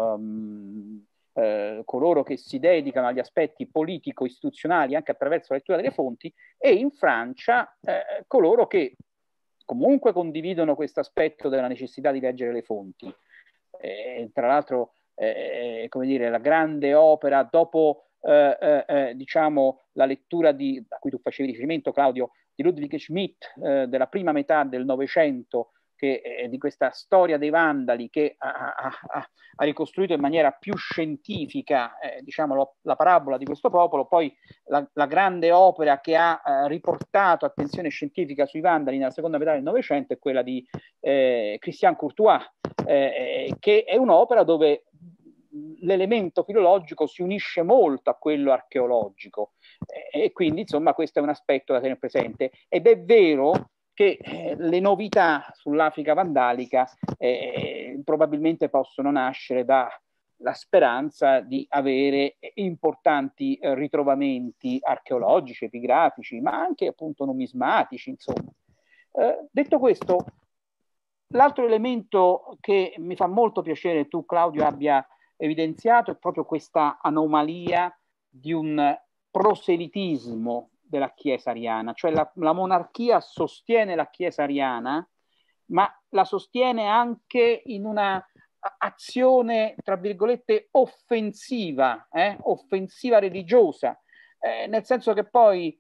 um, Eh, coloro che si dedicano agli aspetti politico-istituzionali anche attraverso la lettura delle fonti, e in Francia eh, coloro che comunque condividono questo aspetto della necessità di leggere le fonti. Eh, tra l'altro, eh, come dire, la grande opera dopo eh, eh, diciamo la lettura di, a cui tu facevi riferimento, Claudio, di Ludwig Schmidt eh, della prima metà del Novecento, che, eh, di questa storia dei Vandali che ha, ha, ha ricostruito in maniera più scientifica eh, diciamo, lo, la parabola di questo popolo, poi la, la grande opera che ha eh, riportato attenzione scientifica sui Vandali nella seconda metà del Novecento è quella di eh, Christian Courtois, eh, che è un'opera dove l'elemento filologico si unisce molto a quello archeologico, eh, e quindi insomma questo è un aspetto da tenere presente. Ed è vero che eh, le novità sull'Africa vandalica eh, probabilmente possono nascere dalla speranza di avere importanti eh, ritrovamenti archeologici, epigrafici, ma anche appunto numismatici, insomma. Eh, detto questo, l'altro elemento che mi fa molto piacere tu, Claudio, abbia evidenziato è proprio questa anomalia di un proselitismo della Chiesa ariana, cioè la, la monarchia sostiene la Chiesa ariana, ma la sostiene anche in una azione, tra virgolette, offensiva, eh? offensiva religiosa, eh, nel senso che poi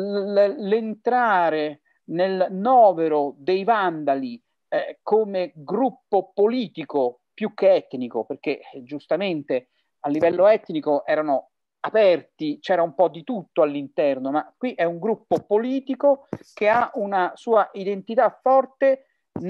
l'entrare nel novero dei Vandali eh, come gruppo politico più che etnico, perché eh, giustamente a livello etnico erano aperti, c'era un po' di tutto all'interno, ma qui è un gruppo politico che ha una sua identità forte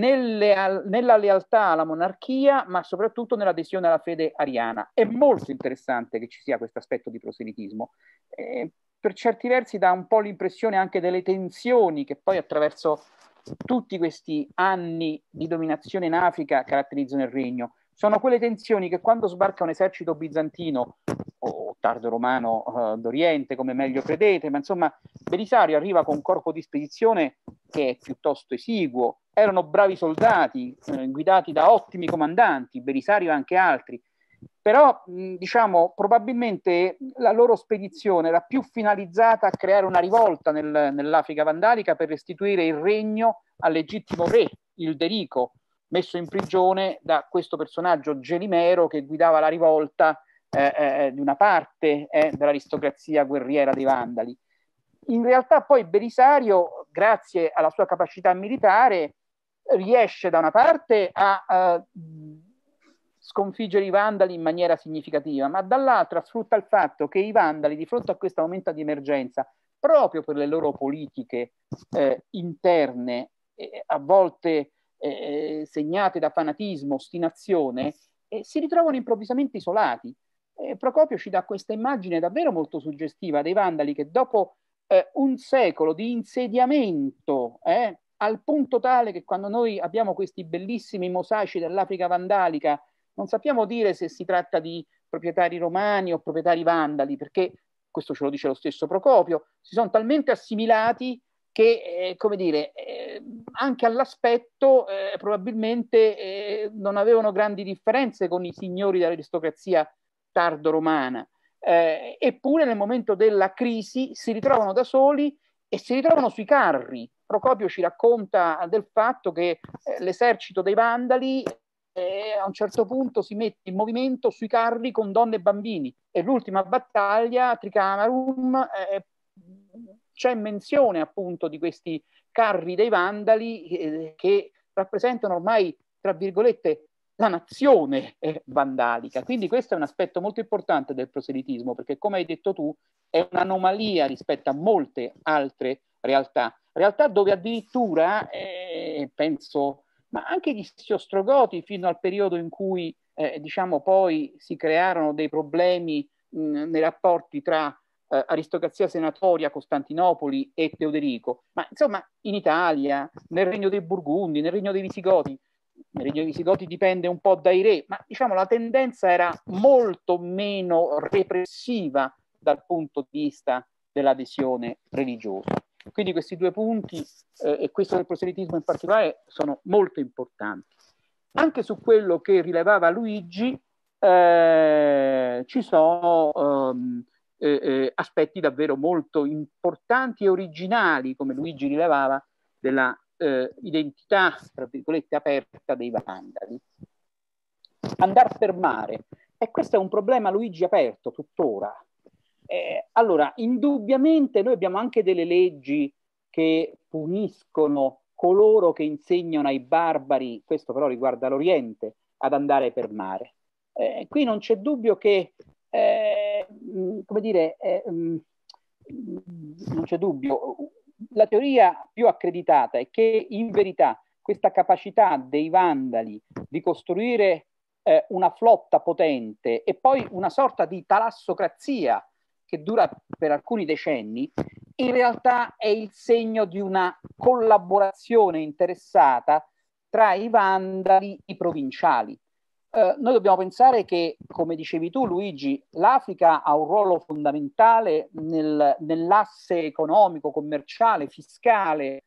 nelle, nella lealtà alla monarchia, ma soprattutto nell'adesione alla fede ariana. È molto interessante che ci sia questo aspetto di proselitismo. Eh, per certi versi dà un po' l'impressione anche delle tensioni che poi attraverso tutti questi anni di dominazione in Africa caratterizzano il regno. Sono quelle tensioni che quando sbarca un esercito bizantino o tardo romano uh, d'Oriente, come meglio credete, ma insomma Belisario arriva con un corpo di spedizione che è piuttosto esiguo, erano bravi soldati, eh, guidati da ottimi comandanti, Belisario e anche altri, però mh, diciamo probabilmente la loro spedizione era più finalizzata a creare una rivolta nel, nell'Africa vandalica per restituire il regno al legittimo re, Ilderico, messo in prigione da questo personaggio Gelimero che guidava la rivolta eh, eh, di una parte eh, dell'aristocrazia guerriera dei Vandali. In realtà poi Belisario, grazie alla sua capacità militare, riesce da una parte a, a sconfiggere i Vandali in maniera significativa, ma dall'altra sfrutta il fatto che i Vandali, di fronte a questo momento di emergenza, proprio per le loro politiche eh, interne, eh, a volte eh, segnate da fanatismo, ostinazione, eh, si ritrovano improvvisamente isolati. Eh, Procopio ci dà questa immagine davvero molto suggestiva dei Vandali che dopo eh, un secolo di insediamento, eh, al punto tale che quando noi abbiamo questi bellissimi mosaici dell'Africa vandalica non sappiamo dire se si tratta di proprietari romani o proprietari vandali, perché questo ce lo dice lo stesso Procopio, si sono talmente assimilati che, eh, come dire, eh, anche all'aspetto eh, probabilmente eh, non avevano grandi differenze con i signori dell'aristocrazia tardo-romana. Eh, eppure nel momento della crisi si ritrovano da soli e si ritrovano sui carri. Procopio ci racconta del fatto che eh, l'esercito dei Vandali eh, a un certo punto si mette in movimento sui carri con donne e bambini e l'ultima battaglia, Tricamarum, eh, c'è menzione appunto di questi carri dei Vandali eh, che rappresentano ormai, tra virgolette, la nazione eh, vandalica. Quindi questo è un aspetto molto importante del proselitismo, perché come hai detto tu è un'anomalia rispetto a molte altre realtà, realtà dove addirittura, eh, penso, ma anche gli stessi ostrogoti fino al periodo in cui eh, diciamo poi si crearono dei problemi mh, nei rapporti tra eh, aristocrazia senatoria, Costantinopoli e Teoderico, ma insomma in Italia, nel regno dei Burgundi, nel regno dei Visigoti, nel regno dei Visigoti dipende un po' dai re, ma diciamo la tendenza era molto meno repressiva dal punto di vista dell'adesione religiosa. Quindi questi due punti, eh, e questo del proselitismo in particolare, sono molto importanti. Anche su quello che rilevava Luigi eh, ci sono ehm, eh, eh, aspetti davvero molto importanti e originali, come Luigi rilevava, della eh, identità, tra virgolette, aperta dei Vandali. Andar per mare. E questo è un problema, Luigi, aperto tuttora. Eh, allora, indubbiamente noi abbiamo anche delle leggi che puniscono coloro che insegnano ai barbari, questo però riguarda l'Oriente, ad andare per mare. Eh, qui non c'è dubbio che, eh, come dire, eh, non c'è dubbio, la teoria più accreditata è che in verità questa capacità dei Vandali di costruire eh, una flotta potente e poi una sorta di talassocrazia che dura per alcuni decenni, in realtà è il segno di una collaborazione interessata tra i Vandali e i provinciali. Eh, noi dobbiamo pensare che, come dicevi tu Luigi, l'Africa ha un ruolo fondamentale nel, nell'asse economico, commerciale, fiscale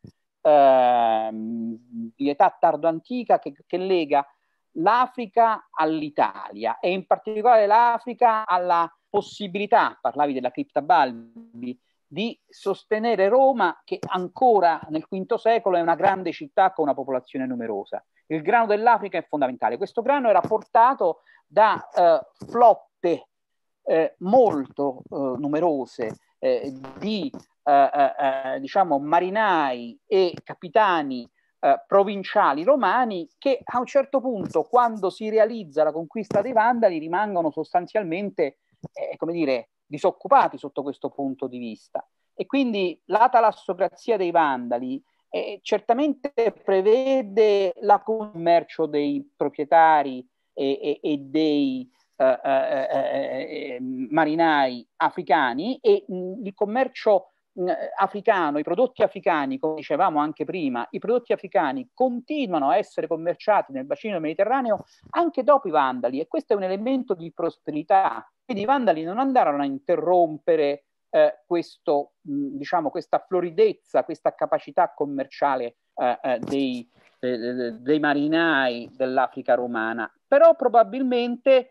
eh, di età tardo-antica che, che lega l'Africa all'Italia e in particolare l'Africa alla possibilità, parlavi della cripta Balbi, di sostenere Roma, che ancora nel quinto secolo è una grande città con una popolazione numerosa. Il grano dell'Africa è fondamentale. Questo grano era portato da eh, flotte eh, molto eh, numerose eh, di eh, eh, diciamo marinai e capitani eh, provinciali romani che a un certo punto, quando si realizza la conquista dei Vandali, rimangono sostanzialmente eh, come dire, disoccupati sotto questo punto di vista. E quindi la talassocrazia dei Vandali eh, certamente prevede la commercio dei proprietari e, e, e dei eh, eh, eh, marinai africani e mh, il commercio mh, africano, i prodotti africani, come dicevamo anche prima, i prodotti africani continuano a essere commerciati nel bacino mediterraneo anche dopo i Vandali e questo è un elemento di prosperità. Quindi i Vandali non andarono a interrompere eh, questo, mh, diciamo, questa floridezza, questa capacità commerciale eh, eh, dei, eh, dei marinai dell'Africa romana, però probabilmente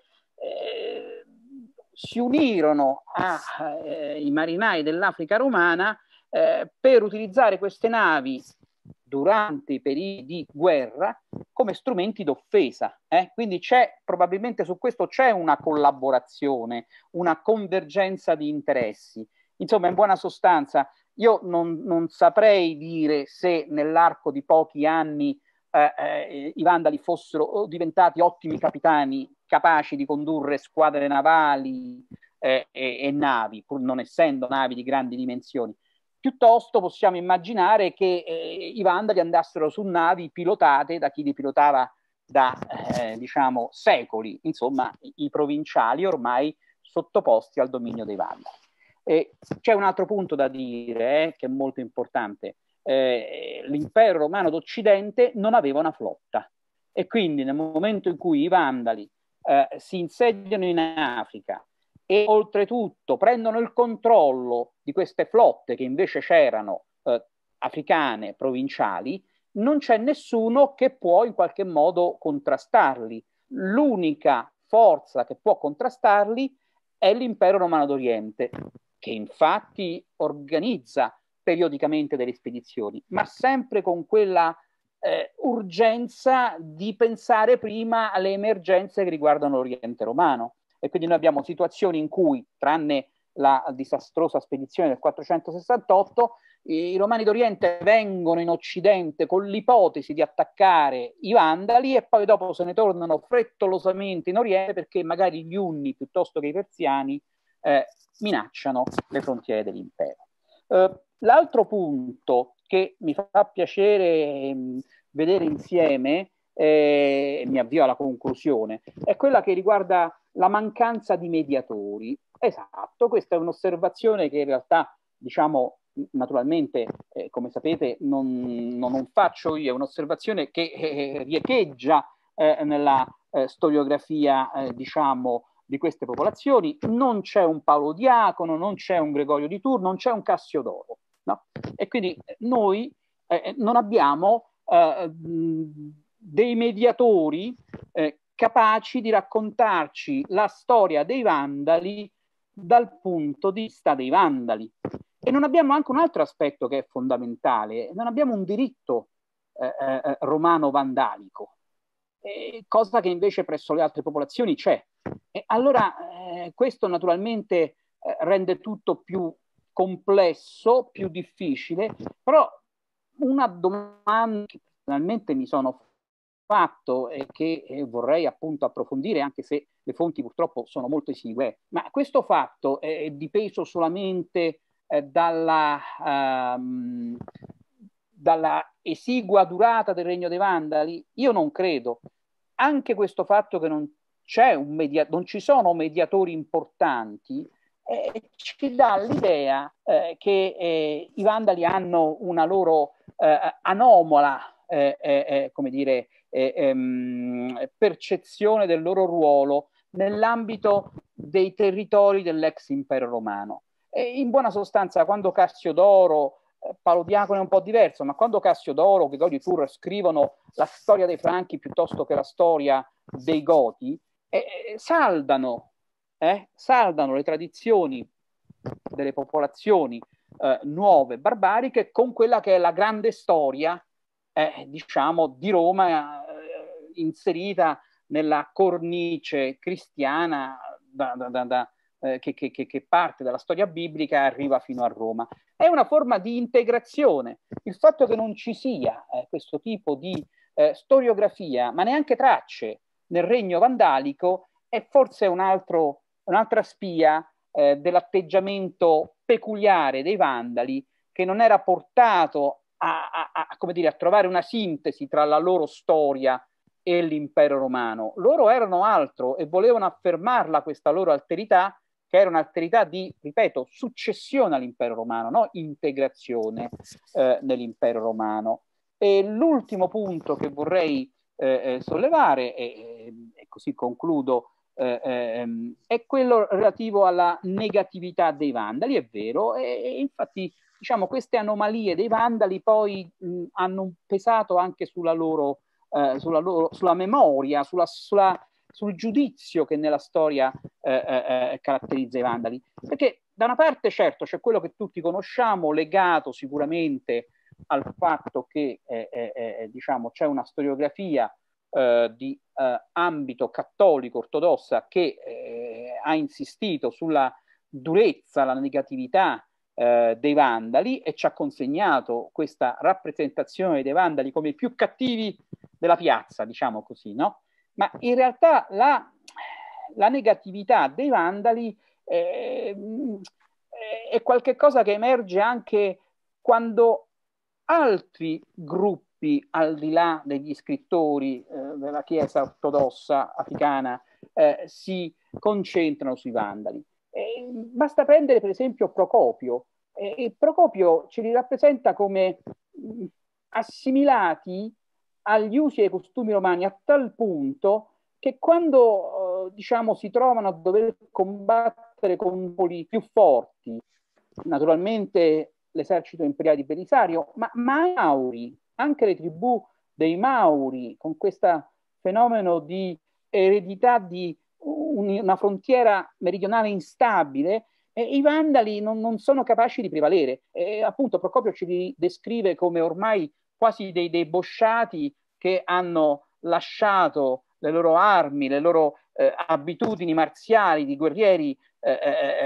eh, si unirono ai eh, marinai dell'Africa romana eh, per utilizzare queste navi durante i periodi di guerra come strumenti d'offesa. Eh? Quindi c'è, probabilmente su questo c'è una collaborazione, una convergenza di interessi. Insomma, in buona sostanza, io non, non saprei dire se nell'arco di pochi anni eh, eh, i Vandali fossero diventati ottimi capitani capaci di condurre squadre navali eh, e, e navi, pur non essendo navi di grandi dimensioni. Piuttosto possiamo immaginare che eh, i Vandali andassero su navi pilotate da chi li pilotava da eh, diciamo secoli, insomma i, i provinciali ormai sottoposti al dominio dei Vandali. E c'è un altro punto da dire eh, che è molto importante. Eh, l'impero romano d'Occidente non aveva una flotta e quindi nel momento in cui i Vandali eh, si insediano in Africa e oltretutto prendono il controllo di queste flotte che invece c'erano eh, africane, provinciali, non c'è nessuno che può in qualche modo contrastarli. L'unica forza che può contrastarli è l'impero romano d'Oriente, che infatti organizza periodicamente delle spedizioni, ma sempre con quella eh, urgenza di pensare prima alle emergenze che riguardano l'Oriente romano. E quindi noi abbiamo situazioni in cui, tranne la disastrosa spedizione del quattrocentosessantotto, i Romani d'Oriente vengono in Occidente con l'ipotesi di attaccare i Vandali e poi dopo se ne tornano frettolosamente in Oriente perché magari gli Unni piuttosto che i Persiani eh, minacciano le frontiere dell'impero. Eh, l'altro punto che mi fa piacere mh, vedere insieme, eh, mi avvio alla conclusione, è quella che riguarda la mancanza di mediatori. Esatto, questa è un'osservazione che in realtà, diciamo, naturalmente, eh, come sapete, non, non, non faccio io, è un'osservazione che eh, riecheggia eh, nella eh, storiografia, eh, diciamo, di queste popolazioni. Non c'è un Paolo Diacono, non c'è un Gregorio di Tours, non c'è un Cassiodoro, no? E quindi noi eh, non abbiamo eh, dei mediatori eh, capaci di raccontarci la storia dei Vandali dal punto di vista dei Vandali. E non abbiamo anche un altro aspetto che è fondamentale, non abbiamo un diritto eh, eh, romano-vandalico, eh, cosa che invece presso le altre popolazioni c'è. E allora eh, questo naturalmente eh, rende tutto più complesso, più difficile, però una domanda che personalmente mi sono fatto e che eh, vorrei appunto approfondire, anche se le fonti purtroppo sono molto esigue, ma questo fatto è dipeso solamente eh, dalla, um, dalla esigua durata del regno dei Vandali? Io non credo. Anche questo fatto che non, c'è un media- non ci sono mediatori importanti eh, ci dà l'idea eh, che eh, i Vandali hanno una loro eh, anomala eh, eh, come dire, eh, ehm, percezione del loro ruolo nell'ambito dei territori dell'ex impero romano. E in buona sostanza, quando Cassiodoro, eh, Paolo Diacono è un po' diverso, ma quando Cassiodoro, Gregorio di Tours scrivono la storia dei Franchi piuttosto che la storia dei Goti, eh, saldano, eh, saldano le tradizioni delle popolazioni eh, nuove, barbariche, con quella che è la grande storia, eh, diciamo, di Roma eh, inserita nella cornice cristiana da, da, da, da, eh, che, che, che parte dalla storia biblica e arriva fino a Roma. È una forma di integrazione. Il fatto che non ci sia eh, questo tipo di eh, storiografia, ma neanche tracce nel regno vandalico, è forse un altro, un'altra spia eh, dell'atteggiamento peculiare dei Vandali, che non era portato a, a, a, come dire, a trovare una sintesi tra la loro storia e l'impero romano. Loro erano altro e volevano affermarla questa loro alterità, che era un'alterità di, ripeto, successione all'impero romano, no? Integrazione eh, nell'impero romano. E l'ultimo punto che vorrei eh, sollevare, e, e così concludo, eh, ehm, è quello relativo alla negatività dei Vandali. È vero, e, e infatti diciamo queste anomalie dei Vandali poi mh, hanno pesato anche sulla loro, eh, sulla, loro sulla memoria, sulla, sulla, sul giudizio che nella storia eh, eh, caratterizza i Vandali, perché da una parte certo c'è quello che tutti conosciamo, legato sicuramente al fatto che eh, eh, diciamo c'è una storiografia eh, di eh, ambito cattolico ortodossa che eh, ha insistito sulla durezza, la negatività eh, dei Vandali e ci ha consegnato questa rappresentazione dei Vandali come i più cattivi della piazza, diciamo così, no? Ma in realtà la, la negatività dei Vandali eh, è qualcosa che emerge anche quando altri gruppi, al di là degli scrittori eh, della Chiesa ortodossa africana, eh, si concentrano sui Vandali. Eh, basta prendere per esempio Procopio. Eh, Procopio ce li rappresenta come mh, assimilati agli usi e ai costumi romani a tal punto che quando eh, diciamo si trovano a dover combattere con popoli più forti, naturalmente l'esercito imperiale di Belisario, ma, ma i Mauri, anche le tribù dei Mauri, con questo fenomeno di eredità di un, una frontiera meridionale instabile, eh, i Vandali non, non sono capaci di prevalere. Eh, appunto Procopio ci li descrive come ormai quasi dei debosciati che hanno lasciato le loro armi, le loro eh, abitudini marziali di guerrieri eh,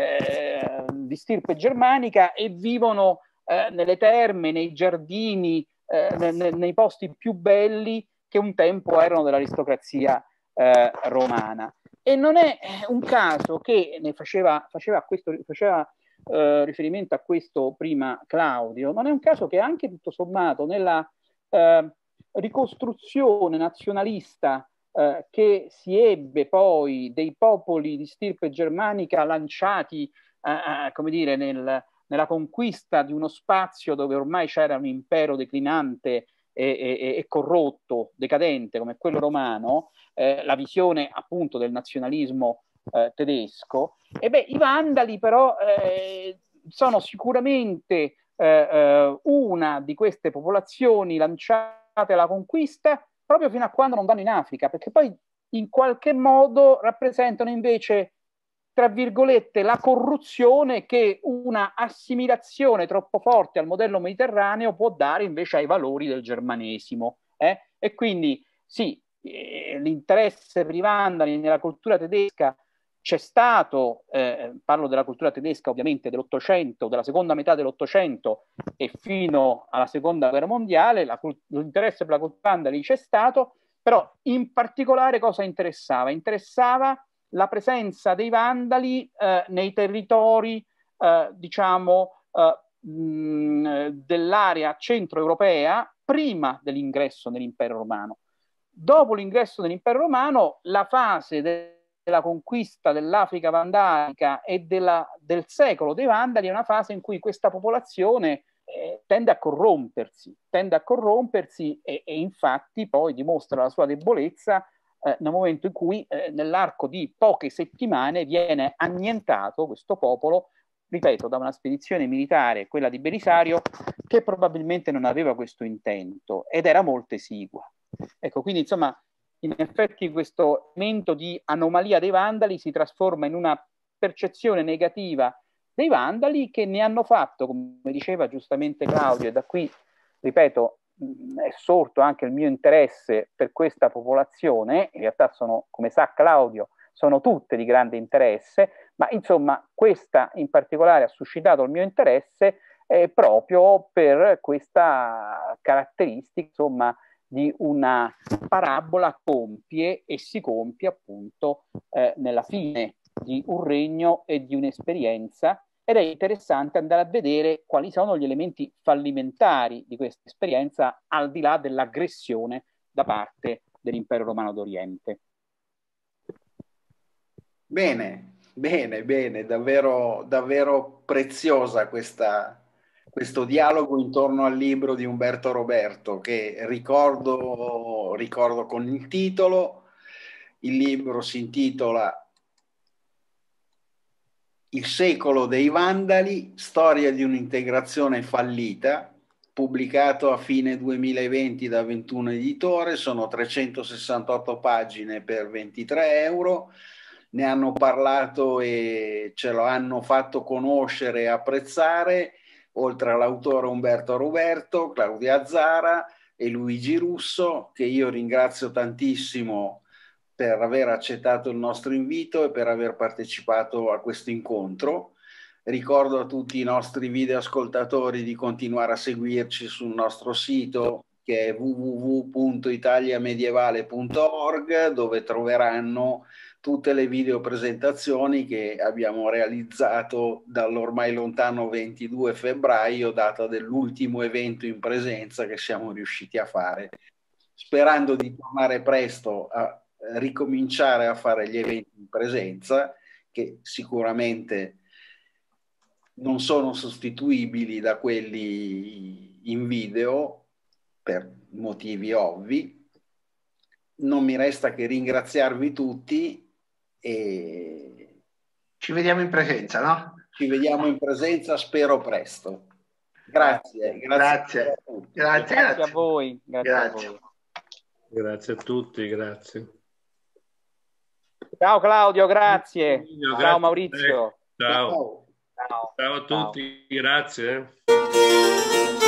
eh, di stirpe germanica e vivono eh, nelle terme, nei giardini, eh, ne, nei posti più belli che un tempo erano dell'aristocrazia eh, romana. E non è un caso che ne faceva, faceva, questo, faceva eh, riferimento a questo prima Claudio, non è un caso che anche tutto sommato nella eh, ricostruzione nazionalista eh, che si ebbe poi dei popoli di stirpe germanica lanciati eh, come dire, nel, nella conquista di uno spazio dove ormai c'era un impero declinante e, e, e corrotto, decadente come quello romano, eh, la visione appunto del nazionalismo eh, tedesco, e beh, i Vandali però eh, sono sicuramente eh, eh, una di queste popolazioni lanciate alla conquista proprio fino a quando non vanno in Africa, perché poi in qualche modo rappresentano invece, tra virgolette, la corruzione che una assimilazione troppo forte al modello mediterraneo può dare invece ai valori del germanesimo. Eh? E quindi sì, eh, l'interesse per i Vandali nella cultura tedesca c'è stato, eh, parlo della cultura tedesca ovviamente dell'Ottocento, della seconda metà dell'Ottocento e fino alla seconda guerra mondiale, la, l'interesse per la cultura Vandali c'è stato, però in particolare cosa interessava? Interessava la presenza dei Vandali eh, nei territori, eh, diciamo, eh, mh, dell'area centroeuropea prima dell'ingresso nell'impero romano. Dopo l'ingresso nell'impero romano, la fase de della conquista dell'Africa vandalica e della, del secolo dei Vandali è una fase in cui questa popolazione eh, tende a corrompersi, tende a corrompersi e, e infatti poi dimostra la sua debolezza eh, nel momento in cui eh, nell'arco di poche settimane viene annientato questo popolo, ripeto, da una spedizione militare, quella di Belisario, che probabilmente non aveva questo intento ed era molto esigua. Ecco, quindi insomma, in effetti questo elemento di anomalia dei Vandali si trasforma in una percezione negativa dei Vandali che ne hanno fatto, come diceva giustamente Claudio, e da qui, ripeto, è sorto anche il mio interesse per questa popolazione, in realtà sono, come sa Claudio, sono tutte di grande interesse, ma insomma questa in particolare ha suscitato il mio interesse eh, proprio per questa caratteristica, insomma, di una parabola compie e si compie appunto eh, nella fine di un regno e di un'esperienza, ed è interessante andare a vedere quali sono gli elementi fallimentari di questa esperienza al di là dell'aggressione da parte dell'impero romano d'Oriente. Bene, bene, bene, davvero, davvero preziosa questa questo dialogo intorno al libro di Umberto Roberto, che ricordo, ricordo con il titolo. Il libro si intitola Il secolo dei Vandali, storia di un'integrazione fallita, pubblicato a fine duemilaventi da ventuno Editore. Sono trecentosessantotto pagine per ventitré euro. Ne hanno parlato e ce lo hanno fatto conoscere e apprezzare, oltre all'autore Umberto Roberto, Claudia Azzara e Luigi Russo, che io ringrazio tantissimo per aver accettato il nostro invito e per aver partecipato a questo incontro. Ricordo a tutti i nostri videoascoltatori di continuare a seguirci sul nostro sito, che è w w w punto italiamedievale punto org, dove troveranno tutte le videopresentazioni che abbiamo realizzato dall'ormai lontano ventidue febbraio, data dell'ultimo evento in presenza che siamo riusciti a fare, sperando di tornare presto a ricominciare a fare gli eventi in presenza, che sicuramente non sono sostituibili da quelli in video per motivi ovvi. Non mi resta che ringraziarvi tutti e ci vediamo in presenza, no? Ci vediamo in presenza, spero presto. Grazie, grazie, grazie, a tutti. Grazie, grazie a voi. Grazie, grazie. a voi. Grazie a tutti, grazie. Ciao Claudio, grazie. Ciao, Ciao grazie. Maurizio. Ciao. Ciao. Ciao a tutti, Ciao. grazie.